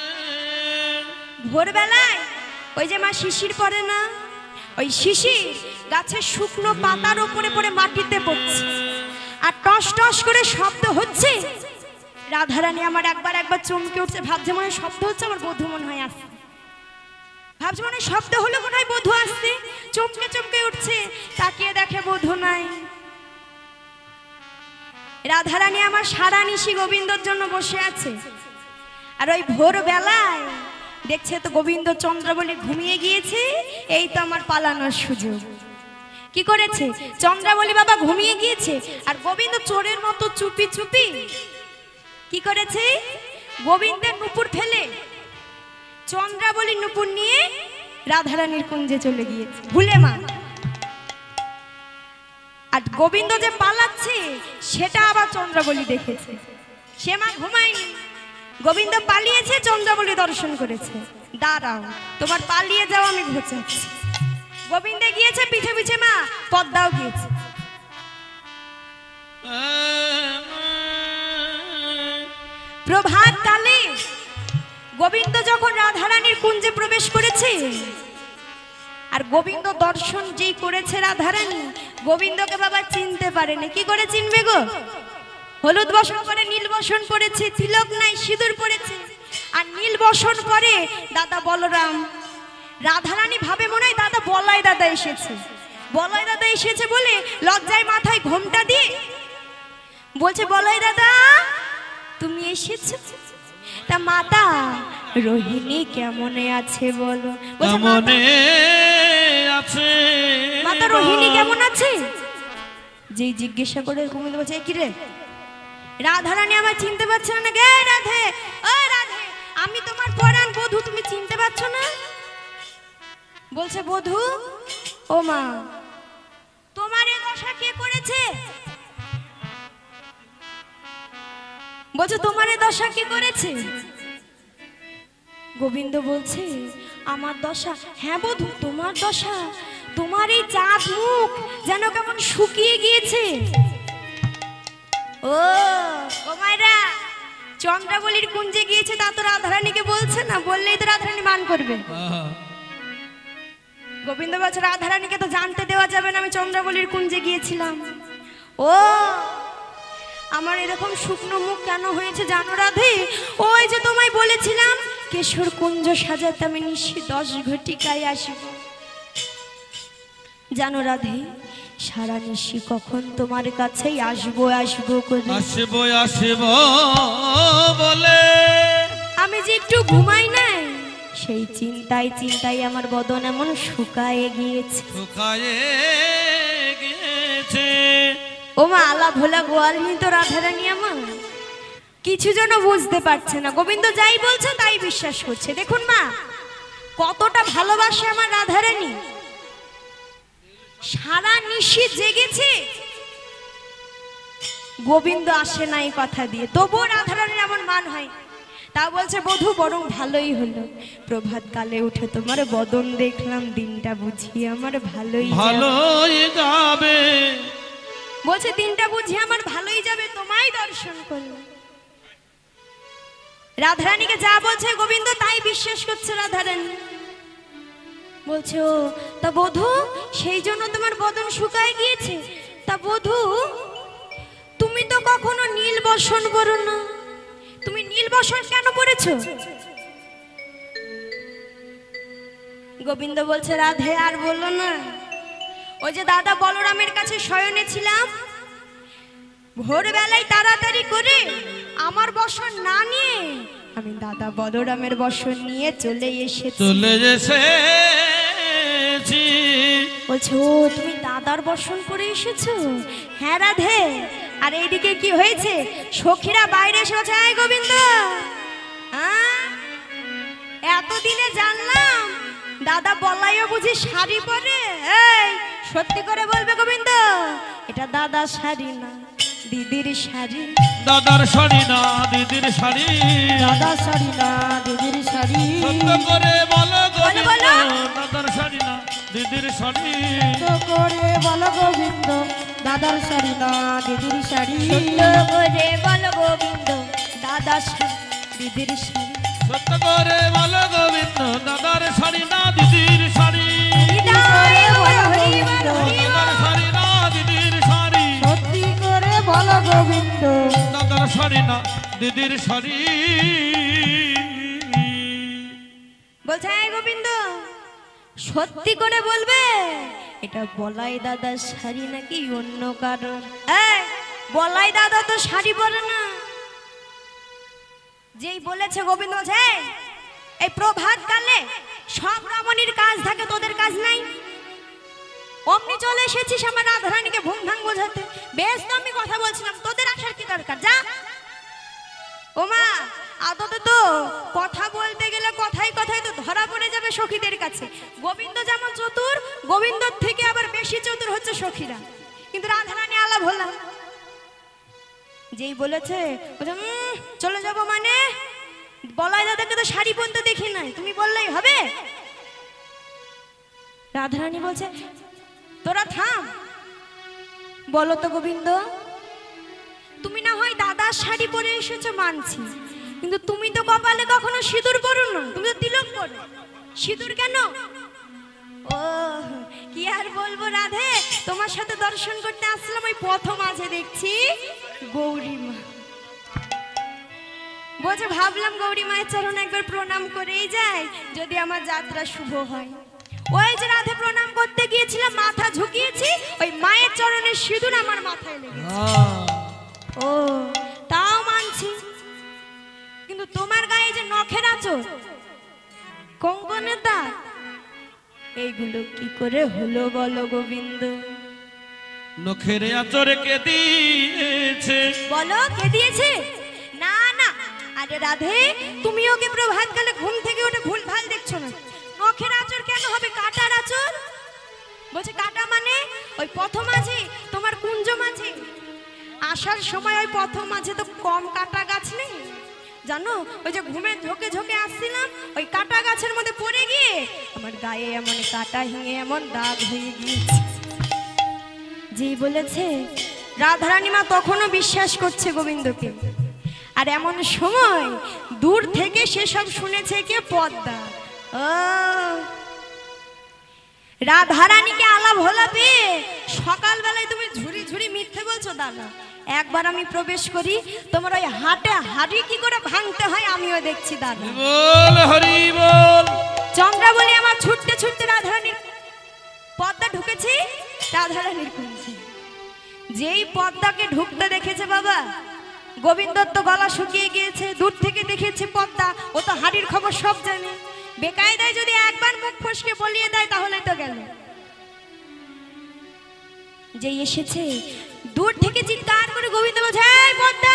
ভোরবেলায় ওই যে মা শিশির পড়ে না, ওই শিশির গাছের শুকনো পাতার উপরে পড়ে মাটিতে পড়ছে আর টস টস করে শব্দ হচ্ছে। রাধারানী আমার একবার একবার চমকে উঠছে, ভাবছে মনে হয় শব্দ হচ্ছে, আমার বধূ মনে হয় আসছে। ভাবছে মনে হয় শব্দ হলো, মনে হয় বধূ আসছে। চমকে চমকে উঠছে, তাকিয়ে দেখে বধূ নাই। রাধারানী আমার সারা নিশি গোবিন্দর জন্য বসে আছে। আর ওই ভোর বেলায় দেখছে তো গোবিন্দ চন্দ্রাবলী ঘুমিয়ে গিয়েছে, এই তো আমার পালানোর সুযোগ। কি করেছে? চন্দ্রাবলী বাবা ঘুমিয়ে গিয়েছে আর গোবিন্দ চোরের মতো চুপি চুপি কি করেছে? গোবিন্দের নুপুর ফেলে চন্দ্রাবলী নুপুর নিয়ে রাধারানীর কুঞ্জে চলে গিয়েছে ভুলে মা। আর গোবিন্দ যে পালাচ্ছে সেটা আবার চন্দ্রাবলী দেখেছে। সে মা ঘুমায়নি, গোবিন্দ পালিয়েছে, চন্দ্রাবলী দর্শন করেছে। দাঁড়াও, তোমার পালিয়ে যাও আমি ঘুচাচ্ছি। গোবিন্দে গিয়েছে পিছে পিছে মা, পদ্মাও গিয়েছে। প্রভাত কালে গোবিন্দ যখন রাধারানীর কুঞ্জে প্রবেশ করেছে, আর গোবিন্দ দর্শন যেই করেছে রাধারানী, গোবিন্দকে বাবা চিনতে পারেনি। কি করে চিনবে গো? হলুদ বসন করে নীল বসন পরেছে, তিলক নাই, সিঁদুর পরেছে। আর নীল বসন পরে দাদা বলরাম। রাধারানী ভাবে মনে হয় দাদা বলাই দাদা এসেছে। বলাই দাদা এসেছে বলে লজ্জায় মাথায় ঘোমটা দিয়ে বলছে, বলাই দাদা তুমি এসেছো? তা মাতা রোহিণী কেমন আছে বলো? কেমনে আছে মাতা রোহিণী কেমন আছে? যেই জিজ্ঞাসা করে গোবিন্দ বলছে, কি রে রাধারানী আমার চিনতে পারছো না? গে রাধে, ও রাধে, আমি তোমার পরাণ বধূ, তুমি চিনতে পারছো না? বলছে, বধূ ও মা, তোমার এই দশা কে করেছে? বলছে, তোমার এই দশা কে করেছে? গোবিন্দ বলছে, আমার দশা? হ্যাঁ বধূ, তোমার দশা। তোমার এই চাঁদ মুখ যেন কেমন শুকিয়ে গিয়েছে। ও মায়েরা, চন্দ্রাবলীর কুঞ্জে গিয়েছে, তা তো রাধারানীকে বলছে না, বললেই তো রাধারানী মান করবে। গোবিন্দ বলছে, রাধারানীকে তো জানতে দেওয়া যাবে না আমি চন্দ্রাবলীর কুঞ্জে গিয়েছিলাম। ও আমার এরকম শুকনো মুখ কেন হয়েছে জানো রাধে? ওই যে তোমায় বলেছিলাম কেশর কুঞ্জ সাজাতে আমি নিশি 10 ঘটিকায় আসব। জানো রাধে, সারা নিশি কখন তোমার কাছেই আসবো আসবো করে, আসবো বলে আমি যে একটু ঘুমাই নাই, সেই চিন্তায় চিন্তায় আমার বদন এমন শুকায়ে গিয়েছে। ও মা, আলা ভোলা গোয়ালনি তো রাধারানী আমার, কিছু যেন বুঝতে পারছে না। গোবিন্দ যাই বলছে তাই বিশ্বাস করছে। দেখুন মা, কতটা ভালোবাসে আমার রাধারানী। সারা নিশি জেগেছে, গোবিন্দ আসে নাই কথা দিয়ে, তবুও রাধারানীর এমন মান হয়। তা বলছে, বধূ বরং ভালোই হলো, প্রভাত কালে উঠে তোমার বদন দেখলাম, দিনটা বুঝিয়ে আমার ভালোই যাবে। বলছে, দিনটা বুঝিয়ে আমার ভালোই যাবে, তোমায় দর্শন করলো। রাধারানীকে যা বলছে গোবিন্দ তাই বিশ্বাস করছে রাধারানী। বলছে, ও তা বধূ সেই জন্য তোমার বদন শুকায় গিয়েছে? তা বধূ তুমি তো কখনো নীল বসন পরো না, তুমি নীল বসন কেন পরেছো? গোবিন্দ বলছে, রাধে আর বললো না, ওই যে দাদা বলরামের কাছে শয়নে ছিলাম, ভোরবেলায় তাড়াতাড়ি করে আমার বসন না নিয়ে আমি দাদা বলরামের বসন নিয়ে চলে এসেছি। বলছো, ও তুমি দাদার বসন করে এসেছো? হ্যাঁ রাধে। আর এইদিকে কি হয়েছে, সখীরা বাইরে এসে বলছে, আয় গোবিন্দ, এতদিনে জানলাম দাদা বলাইও বুঝি শাড়ি পরে। এই সত্যি করে বলবে গোবিন্দ, এটা দাদার শাড়ি না, দিদির শাড়ি। দাদার শাড়ি না, দিদির শাড়ি। দাদার শাড়ি না, দিদির শাড়ি। সত্য করে বলো গোবিন্দ, দাদার শাড়ি না, দিদির শাড়ি। সত্য করে বলো গোবিন্দ, দাদার শাড়ি না, দিদির শাড়ি। সত্য করে বলো গোবিন্দ, দাদার শাড়ি, দিদির শাড়ি। সত্য করে বলো গোবিন্দ, দাদার শাড়ি না, দিদির শাড়ি। দাদার শাড়ি না, দিদির শাড়ি। সত্যি করে বলো গোবিন্দ, দাদার শাড়ি না, দিদির শাড়ি। বলছে, আয় গোবিন্দ সত্যি করে বলবে এটা বলাই দাদার শাড়ি নাকি অন্য কারণ? বলাই দাদা তো শাড়ি পরে না। যেই বলেছে গোবিন্দ বলছে, এই প্রভাত কালে সব রমণীর কাজ থাকে, তোদের কাজ নাই? অমনি চলে এসেছিস আমার রাধারানীকে ভুং ভাং বোঝাতে। বেশ তো আমি কথা বলছিলাম, তোদের আসার কি দরকার? যা। ওমা, আদতে তো কথা বলতে গেলে কথাই কথাই তো ধরা পড়ে যাবে সখীদের কাছে। গোবিন্দ যেমন চতুর, গোবিন্দর থেকে আবার বেশি চতুর হচ্ছে সখীরা। কিন্তু রাধারানী আলাপ হলাম, যেই বলেছে চলে যাব মানে, বলাই দাদাকে তো শাড়ি পরতে দেখি নাই, তুমি বললেই হবে? রাধারানী বলছে, তোরা থাম, বলো তো গোবিন্দ, তুমি না হয় দাদার শাড়ি পরে এসেছো মানছি, কিন্তু তুমি তো কপালে কখনো সিঁদুর পরো না, তুমি তো তিলক পরো। সিঁদুর কেন? ও কি আর বলবো রাধে, তোমার সাথে দর্শন করতে আসলাম, ওই প্রথম আজে দেখছি গৌরী মা। বলছে, ভাবলাম গৌরী মায়ের চরণ একবার প্রণাম করেই যায়, যদি আমার যাত্রা শুভ হয়। ওই যে রাধে প্রণাম করতে গিয়েছিলাম, মাথা ঝুঁকিয়ে সিঁদুর আমার মাথায় লেগেছে। আহ, ও তাও মানছি, কিন্তু তোমার গায়ে যে নখের আঁচড়, কঙ্কনের দাগ, এইগুলো কি করে হলো বলো গোবিন্দ? নখের আচরে কে দিয়েছে? বলো কে দিয়েছে? না না, আরে রাধে, তুমি ওকে প্রভাত কালে ঘুম থেকে ওটা ভুল ভাল দেখছো না। নখের আঁচড় কেন হবে? কাটার আঁচড়। বলছে কাটা মানে ওই পথ মাঝে, তোমার কুঞ্জ মাঝে আসার সময় ওই পথ মাঝে তো কম কাটা গাছ নেই জানো? ওই যে ঘুমে ঝোঁকে ঝোঁকে আসছিলাম, ওই কাটা গাছের মধ্যে পড়ে গিয়ে আমার গায়ে এমন কাটা হিঙে এমন দাগ হয়ে গিয়েছে। যেই বলেছে রাধারানী মা তখনও বিশ্বাস করছে গোবিন্দকে। আর এমন সময় দূর থেকে সেসব শুনেছে কে? পদ্মা। ও রাধারানীকে আলাপ হলা পেয়ে সকালবেলায় তুমি ঝুড়ি ঝুড়ি মিথ্যে বলছো দাদা। একবার আমি প্রবেশ করি, তোমার ওই হাটে হাড়ি কি করে ভাঙতে হয় আমিও দেখছি দাদা। বল হরি বল। চন্দ্রাবলী আমার ছুটতে ছুটতে রাধারানীর পদ্মা ঢুকেছি, রাধারানীর কুঞ্জে। যেই পদ্মাকে ঢুকতে দেখেছে বাবা, গোবিন্দর তো গলা শুকিয়ে গিয়েছে। দূর থেকে দেখেছে পদ্মা, ও তো হাড়ির খবর সব জানে। বেকায়দায় যদি একবার মুখ ফসকে বলিয়ে দেয় তাহলে তো গেল। যেই এসেছে দূর থেকে চিৎকার করে গোবিন্দ বলছে, এই পদ্মা,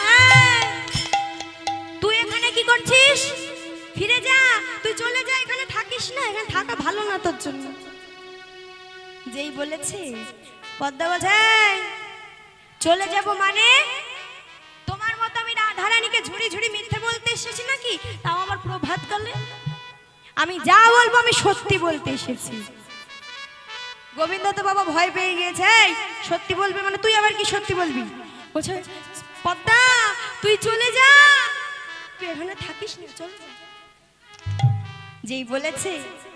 তুই এখানে কি করছিস? ফিরে যা, তুই চলে যা, এখানে থাকিস না, এখানে থাকা ভালো না তোর জন্য। যেই বলেছে পদ্মা বলছে, চলে যাব মানে? তোমার মতো আমি রাধারানীকে ঝুড়ি ঝুড়ি মিথ্যে বলতে এসেছি নাকি? তাও আমার প্রভাত কালে। আমি যা বলবো আমি সত্যি বলতে এসেছি। গোবিন্দ তো বাবা ভয় পেয়ে গিয়েছে। এই সত্যি বলবি মানে তুই আবার কি সত্যি বলবি? বলছে পদ্মা তুই চলে যা, তুই এখানে থাকিস না, চলে যা। যেই বলেছে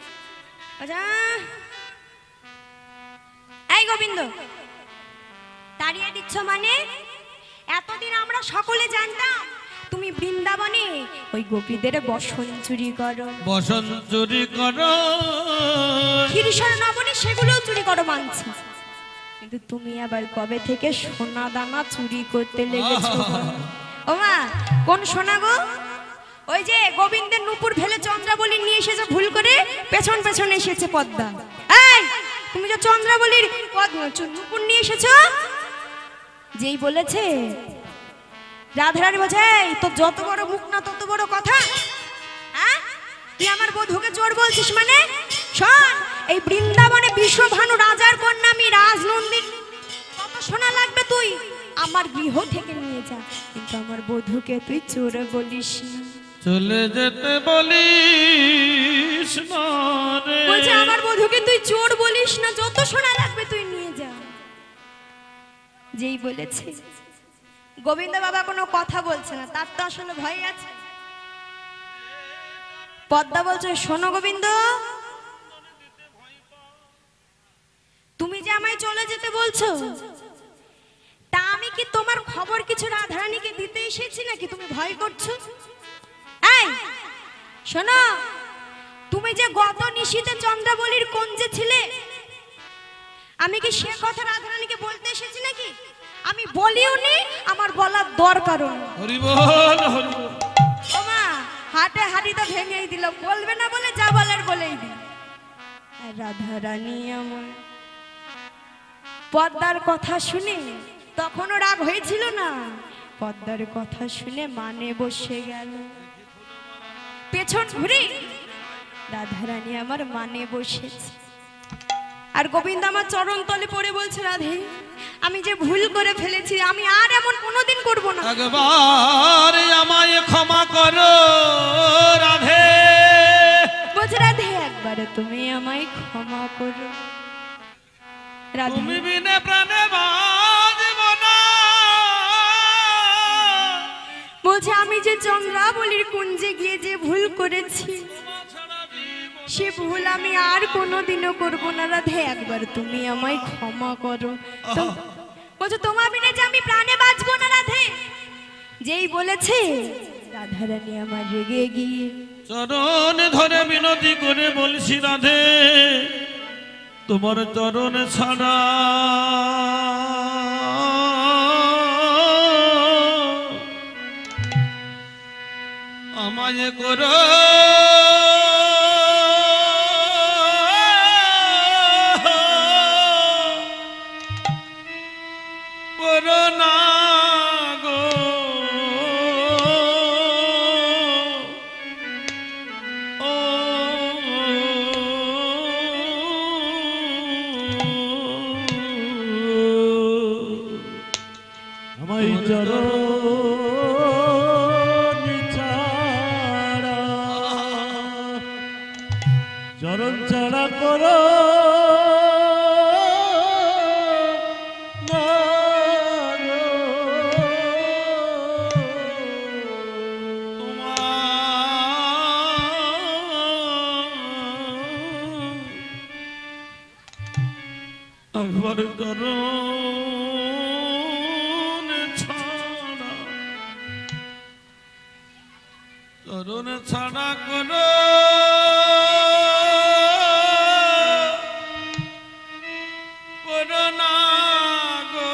এই গোবিন্দ তাড়িয়ে দিচ্ছ মানে? এতদিন আমরা সকলে জানতাম তুমি বৃন্দাবনে ওই গোপীদের বসন চুরি করো, বসন চুরি করো, ক্ষীরসর নবনী সেগুলো চুরি করো মানছি, কিন্তু তুমি আবার কবে থেকে সোনা দানা চুরি করতে লেগেছো? ও মা, কোন সোনা গো? ওই যে গোবিন্দের নুপুর ফেলে চন্দ্রাবলী নিয়ে এসেছে ভুল করে, পেছন পেছন এসেছে পদ্মা। এই তুমি যে চন্দ্রাবলীর নুপুর নিয়ে এসেছো। যেই বলেছে রাধারানী বলছে, তোর যত বড় মুখ না তত বড় কথা। হ্যাঁ, তুই আমার বধূকে চোর বলছিস মানে? শোন, এই বৃন্দাবনে বিশ্বভানু রাজার কন্যা আমি রাজনন্দিন, কত সোনা লাগবে তুই আমার গৃহ থেকে নিয়ে যা, কিন্তু আমার বধূকে তুই চোর বলিস না। চলে যেতে বলিস না রে। বলছে আমার বধূকে তুই চোর বলিস না, যত সোনা লাগবে তুই নিয়ে যা। যেই বলেছে গোবিন্দ বাবা কোনো কথা বলছে না, তার তো আসলে ভয় আছে। পদ্মা বলছে, শোনো গোবিন্দ, তুমি যে আমায় চলে যেতে বলছো, তা আমি কি তোমার খবর কিছু রাধারানীকে দিতে এসেছি নাকি তুমি ভয় করছো? এই শোনো, তুমি যে গত নিশীতে চন্দ্রাবলীর কুঞ্জে ছিলে, আমি কি সে কথা রাধারানীকে বলতে এসেছি নাকি? আমি বলিও নি, আমার বলার দরকারও নেই। হরি বল হরি বল। ও মা, হাটে হাড়ি তো ভেঙেই দিল, বলবে না বলে যা বলার বলেই দিল। রাধারানী আমার পদ্মার কথা শুনে তখনও রাগ হয়েছিল না, পদ্মার কথা শুনে মানে বসে গেল। পেছন ঘুরে রাধারানী আমার মানে বসেছে, আর গোবিন্দ আমার চরণ তলে পড়ে বলছে, রাধে আমি যে ভুল করে ফেলেছি, আমি আর এমন কোনোদিন করব না। একবার আমায় ক্ষমা করো রাধে। বলছে রাধে একবার তুমি আমায় ক্ষমা করো। রাধে তুমি বিনে প্রাণে বাঁচব না। বলছে আমি যে চন্দ্রাবলীর কুঞ্জে গিয়ে যে ভুল করেছি, সে ভুল আমি আর কোনোদিনও করব না। রাধে একবার তুমি আমায় ক্ষমা করো। বলছে তোমার বিনে যে আমি প্রাণে বাঁচবো না রাধে। যেই বলেছে রাধারানী আমার রেগে গিয়ে চরণ ধরে বিনতি করে বলছি রাধে, তোমার চরণ ছাড়া আমায় করো করোনা গো ও আমায় চরণ ছাড়া করো না গো। একবার চরণ ছাড়া করো করোনা গো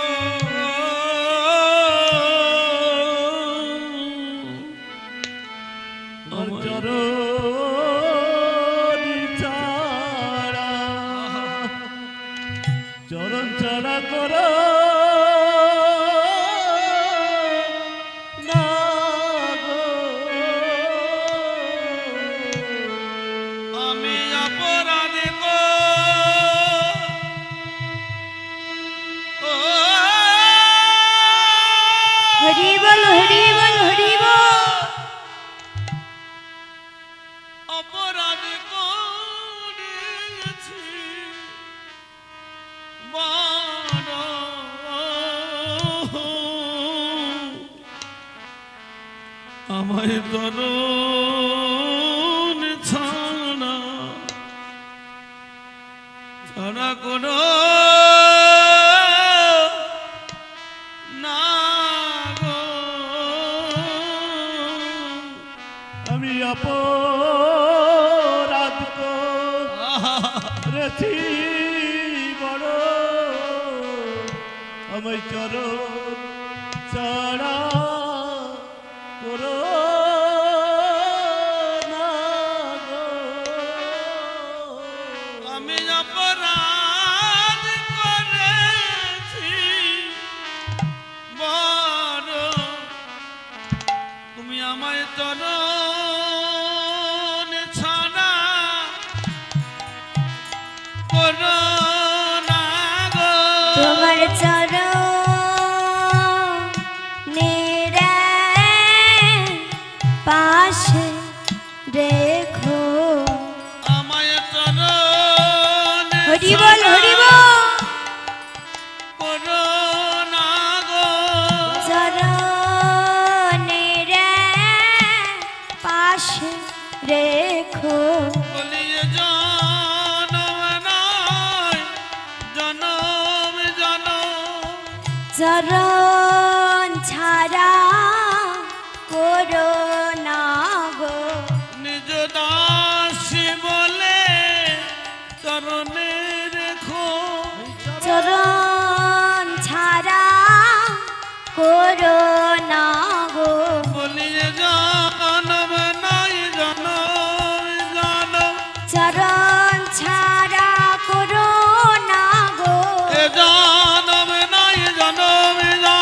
আমার চরণ ছাড়া করো না গো। আমি অপরাধী গো হরি বল হরি বল হরি বল। অপরাধী করেছি বড় আমায় চরণ ছাড়া কোনো না গো আমি অপরাধ করেছি বড় আমায় চরণ ছাড়া করো না গো। আমি অপরাধ করেছি বড় তুমি আমায় চরণ ছাড়া করো না গো। তোমার চরণের পাশে রেখো আমায় চরণ হরি বল হরি বল। করো না গো। চরণের পাশে রেখো বলিয়ে জনম নয় জনম চরণ ছাড়া করো না গো। নিজ দাসী বলে চরণে রেখো চরণ ছাড়া করো না গো। বলিয়ে জনম নয় জনম চরণ ছাড়া করো না গো। এ জনম নয় জনম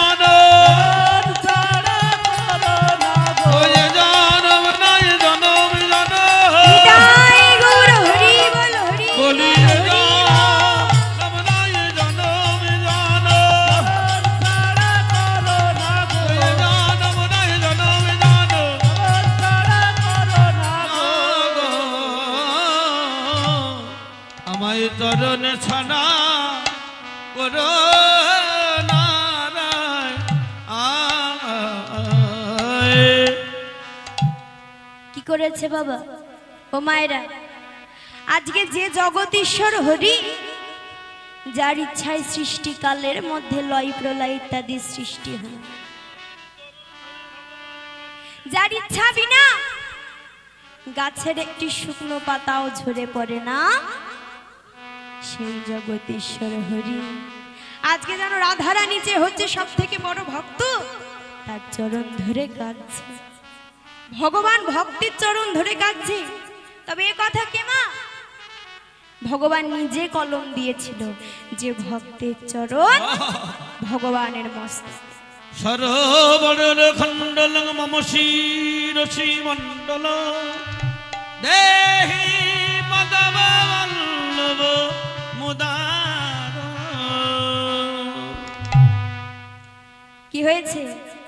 ওই জনম নয় জনম নিতাই গৌর হরি বল হরি বলিয়ে জনম নয় জনম ওই জনম নয় জনম আমায় চরণ ছাড়া করো কি করেছে বাবা ও মায়েরা? আজকে যে জগদীশ্বর হরি যার ইচ্ছায় সৃষ্টিকালের মধ্যে লয় প্রলয় ইত্যাদি সৃষ্টি হয়, যার ইচ্ছা বিনা গাছের একটি শুকনো পাতাও ঝরে পড়ে না, সেই জগদীশ্বর হরি। আজকে যেন রাধারানী যে হচ্ছে সব থেকে বড় ভক্ত, তার চরণ ধরে কাঁদছে, ভগবান ভক্তির চরণ ধরে কাঁদছে। তবে এ কথা কে মা? ভগবান নিজে কলম দিয়েছিল যে ভক্তের চরণ ভগবানের মস্তক। সরোবর খণ্ডল মম শিরসি মণ্ডল দেহি মাধব বল্লভ মুদার। কি হয়েছে?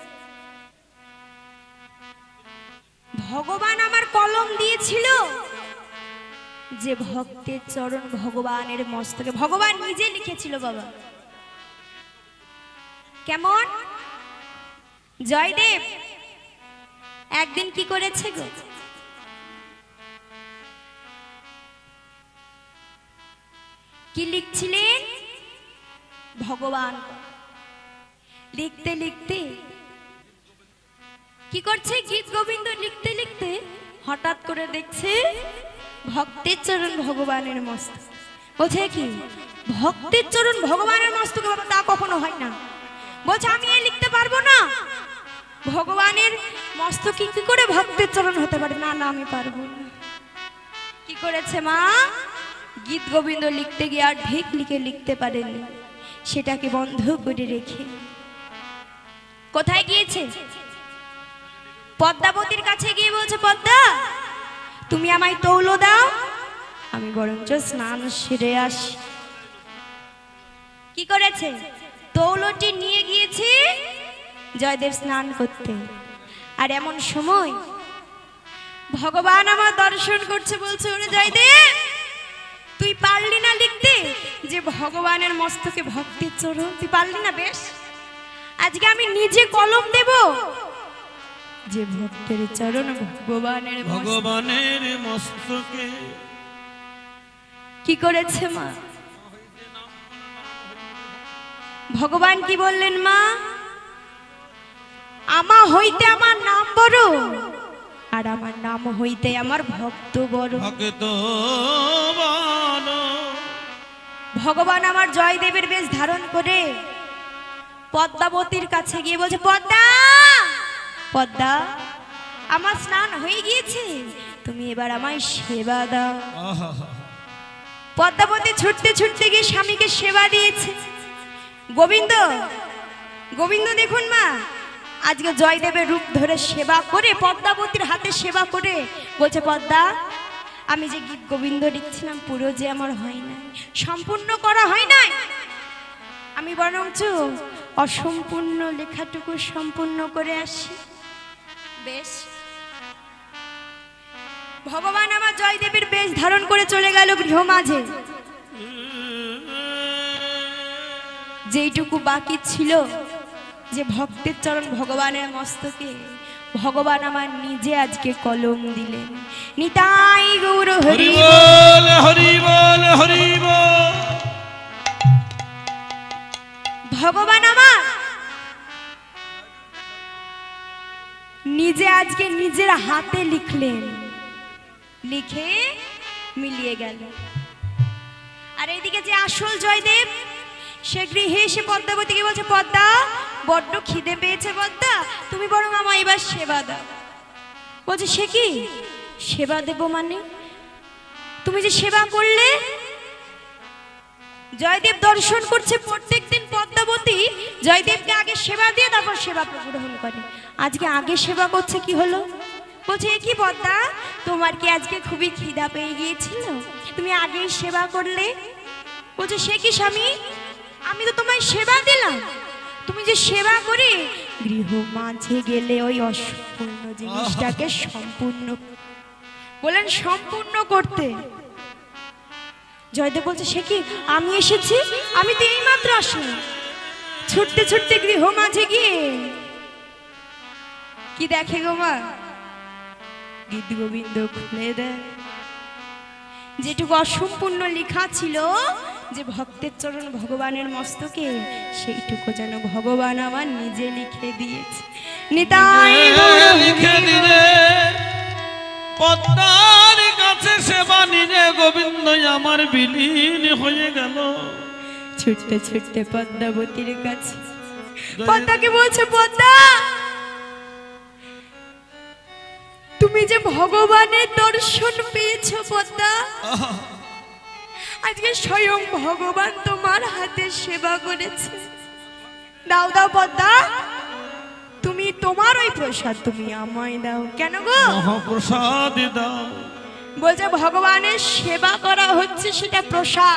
ভগবান আমার কলম দিয়েছিল যে ভক্তের চরণ ভগবানের মস্তকে। ভগবান নিজে লিখেছিল বাবা। কেমন? জয়দেব একদিন কি করেছে গো? কি লিখছিলেন? ভগবান লিখতে লিখতে কি করছে? গীত গোবিন্দ লিখতে লিখতে হঠাৎ করে দেখছে ভক্তের চরণ ভগবানের মস্তক। বলছে কি ভক্তের চরণ ভগবানের মস্তকে? বাবা তা কখনো হয় না। বলছে আমি এ লিখতে পারবো না, ভগবানের মস্তকে কি করে ভক্তের চরণ হতে পারে? না না আমি পারবো না। কি করেছে মা? গীত গোবিন্দ লিখতে গিয়ে আর ঠিক লিখতে পারেনি, সেটাকে বন্ধ করে রেখে কোথায় গিয়েছে? পদ্মাবতীর কাছে গিয়ে বলছে, পদ্মা তুমি আমায় তৌল দাও, আমি বরঞ্চ স্নান সেরে আসি। কি করেছে? তৌলটি নিয়ে গিয়েছে জয়দেব স্নান করতে। আর এমন সময় ভগবান আমার দর্শন করছে, বলছে ওরে জয়দেব তুই পারলি না লিখতে যে ভগবানের মস্তকে ভক্তির চরণ? তুই পারলি না? বেশ, আজকে আমি নিজে কলম দেব যে ভক্তের চরণ ভগবানের মস্তকে। কি করেছে মা? ভগবান কি বললেন মা? আমা হইতে আমার নাম বড়, আর আমার নাম হইতে আমার ভক্ত বড়। ভগবান আমার জয়দেবের বেশ ধারণ করে পদ্মাবতীর কাছে গিয়ে বলছে, পদ্মা পদ্মা আমার স্নান হয়ে গিয়েছে, তুমি এবার আমায় সেবা দাও। পদ্মাবতী ছুটতে ছুটতে গিয়ে স্বামীকে সেবা দিয়েছে। গোবিন্দ গোবিন্দ দেখুন মা, আজকে জয়দেবের রূপ ধরে সেবা করে পদ্মাবতীর হাতে সেবা করে বলছে, পদ্মা আমি যে গীত গোবিন্দ লিখছিলাম পুরো যে আমার হয় নাই, সম্পূর্ণ করা হয় নাই, আমি বরঞ্চ অসম্পূর্ণ লেখাটুকু সম্পূর্ণ করে আসি। বেশ, ভগবান আমার জয়দেবের বেশ ধারণ করে চলে গেল গৃহ মাঝে। যেইটুকু বাকি ছিল যে ভক্তের চরণ ভগবানের মস্তকে, ভগবান আমার নিজে আজকে কলম দিলেন। নিতাই গৌর হরি বল, হরি বল, হরি বল। ভগবান আমার নিজে আজকে নিজের হাতে লিখলেন, লিখে মিলিয়ে গেল। আর এইদিকে যে আসল জয়দেব, সে গৃহে এসে পদ্মাবতীকে বলছে, পদ্মা বড্ড খিদে পেয়েছে, পদ্মা তুমি বরং আমায় এবার সেবা দাও। বলছে, সে কি সেবা দেব মানে? তুমি যে সেবা করলে। জয়দেব দর্শন করছে প্রত্যেকদিন পদ্মাবতী জয়দেবকে আগে সেবা দিয়ে তারপর সেবা গ্রহণ করে। আজকে আগে সেবা করছে, কি হলো? বলছে, এ কি পদ্মা তোমার কি আজকে খুবই খিদা পেয়ে গিয়েছিল, তুমি আগেই সেবা করলে? বলছে, সে কি স্বামী, আমি তো তোমায় সেবা দিলাম, তুমি যে সেবা করে গৃহ মাঝে গেলে ওই অসম্পূর্ণ জিনিসটাকে সম্পূর্ণ বলেন সম্পূর্ণ করতে। জয়দেব বলছে, সে কি আমি এসেছি, আমি তো এইমাত্র আসলাম। ছুটতে ছুটতে গৃহ মাঝে গিয়ে কি দেখে গো মা? গীত গোবিন্দ খুলে দেয়। যেটুকু অসম্পূর্ণ লেখা ছিল যে ভক্তের চরণ ভগবানের মস্তকে, সেইটুকু যেন ভগবান আমার নিজে লিখে দিয়েছে। নিতাই লিখে দিলে পদ্মার কাছে সেবা নিজে গোবিন্দ আমার বিলীন হয়ে গেল। ছুটতে ছুটতে পদ্মাবতীর কাছে পদ্মাকে বলছে, পদ্মা তুমি যে ভগবানের দর্শন পেয়েছো পদ্মা, আজকে স্বয়ং ভগবান তোমার হাতে সেবা করেছে। দাও দাও পদ্মা, তুমি তোমার ওই প্রসাদ তুমি আমায় দাও। কেন গো? মহাপ্রসাদ দাও। বলছে ভগবানের সেবা করা হচ্ছে সেটা প্রসাদ,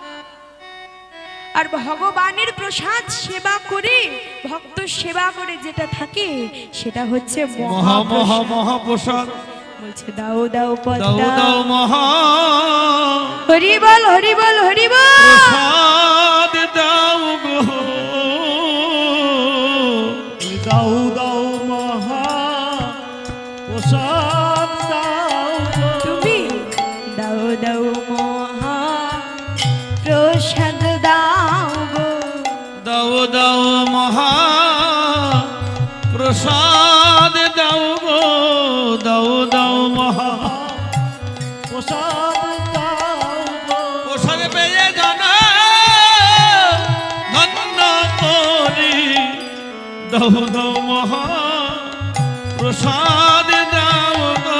আর ভগবানের প্রসাদ সেবা করে ভক্ত সেবা করে যেটা থাকে সেটা হচ্ছে মহাপ্রসাদ। বলছে দাও দাও দাও পদ্মা, দাও মহা হরি বল হরি বল হরি বল। প্রসাদ দাও গো, দাও দাও মহা প্রসাদ দাও গো। তুমি দাও দাও মহা প্রসাদ দাও গো। দাও দাও মহা প্রসাদ দাও গো, দাও দাও মহা প্রসাদ দাও গো। প্রসাদ পেয়ে জানা ধন্য করি। দাও দাও মহা প্রসাদ দাও গো,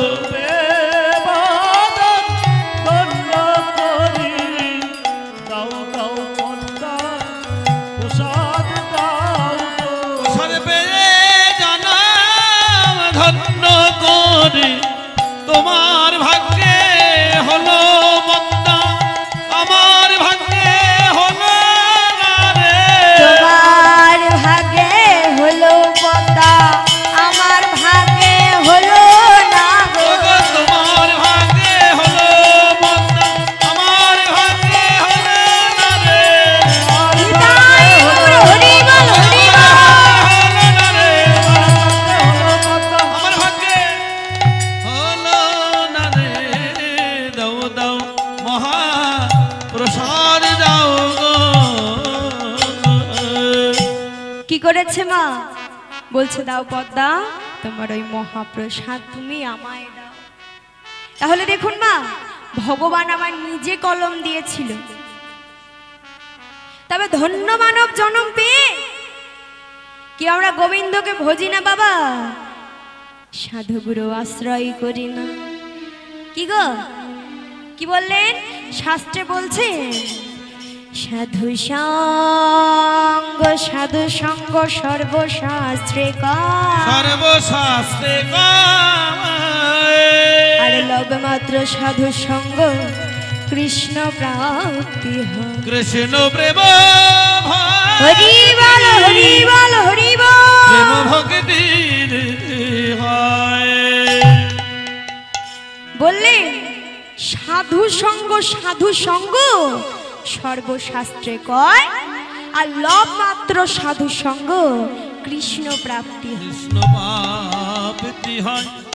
দেবাদন ধন্য করি। দাও দাও পদ্মা প্রসাদ দাও গো। প্রসাদ পেয়ে জানা ধন্য করি। তোমার ভাগ্যে হলো পদ্মা, আমার ভাগ্যে হলো না রে। তোমার ভাগে হলো পদ্মা, আমার ভাগে হলো না গো। ওগো তোমার ভাগ্যে হলো পদ্মা, আমার ভাগ্যে হলো না রে। নিতাই গৌর হরি বল হরি বল। হলো না রে। হলো পদ্মা আমার ভাগ্যে হলো না রে। দাও দাও মহা প্রসাদ দাও গো। কি করেছে মা? বলছে দাও পদ্মা, তোমার ওই মহাপ্রসাদ তুমি আমায় দাও। তাহলে দেখুন মা, ভগবান আমার নিজে কলম দিয়েছিল, তবে ধন্য মানব জন্ম পেয়ে কি আমরা গোবিন্দকে ভজি না বাবা? সাধুগুরু আশ্রয় করি না। কি গো, কি বললেন? শাস্ত্রে বলছে সাধু সঙ্গ সর্বশাস্ত্রে কয়, সর্বশাস্ত্রে আর লব মাত্র সাধু সঙ্গ কৃষ্ণ প্রাপ্তি হয়। কৃষ্ণ প্রেম হরি বল হরি বল হরি বল। প্রেম ভক্তির হয়। বললেন সাধু সঙ্গ সর্বশাস্ত্রে কয়, আর লব মাত্র সাধু সঙ্গ কৃষ্ণ প্রাপ্তি হয়। কৃষ্ণ প্রাপ্তি হয়।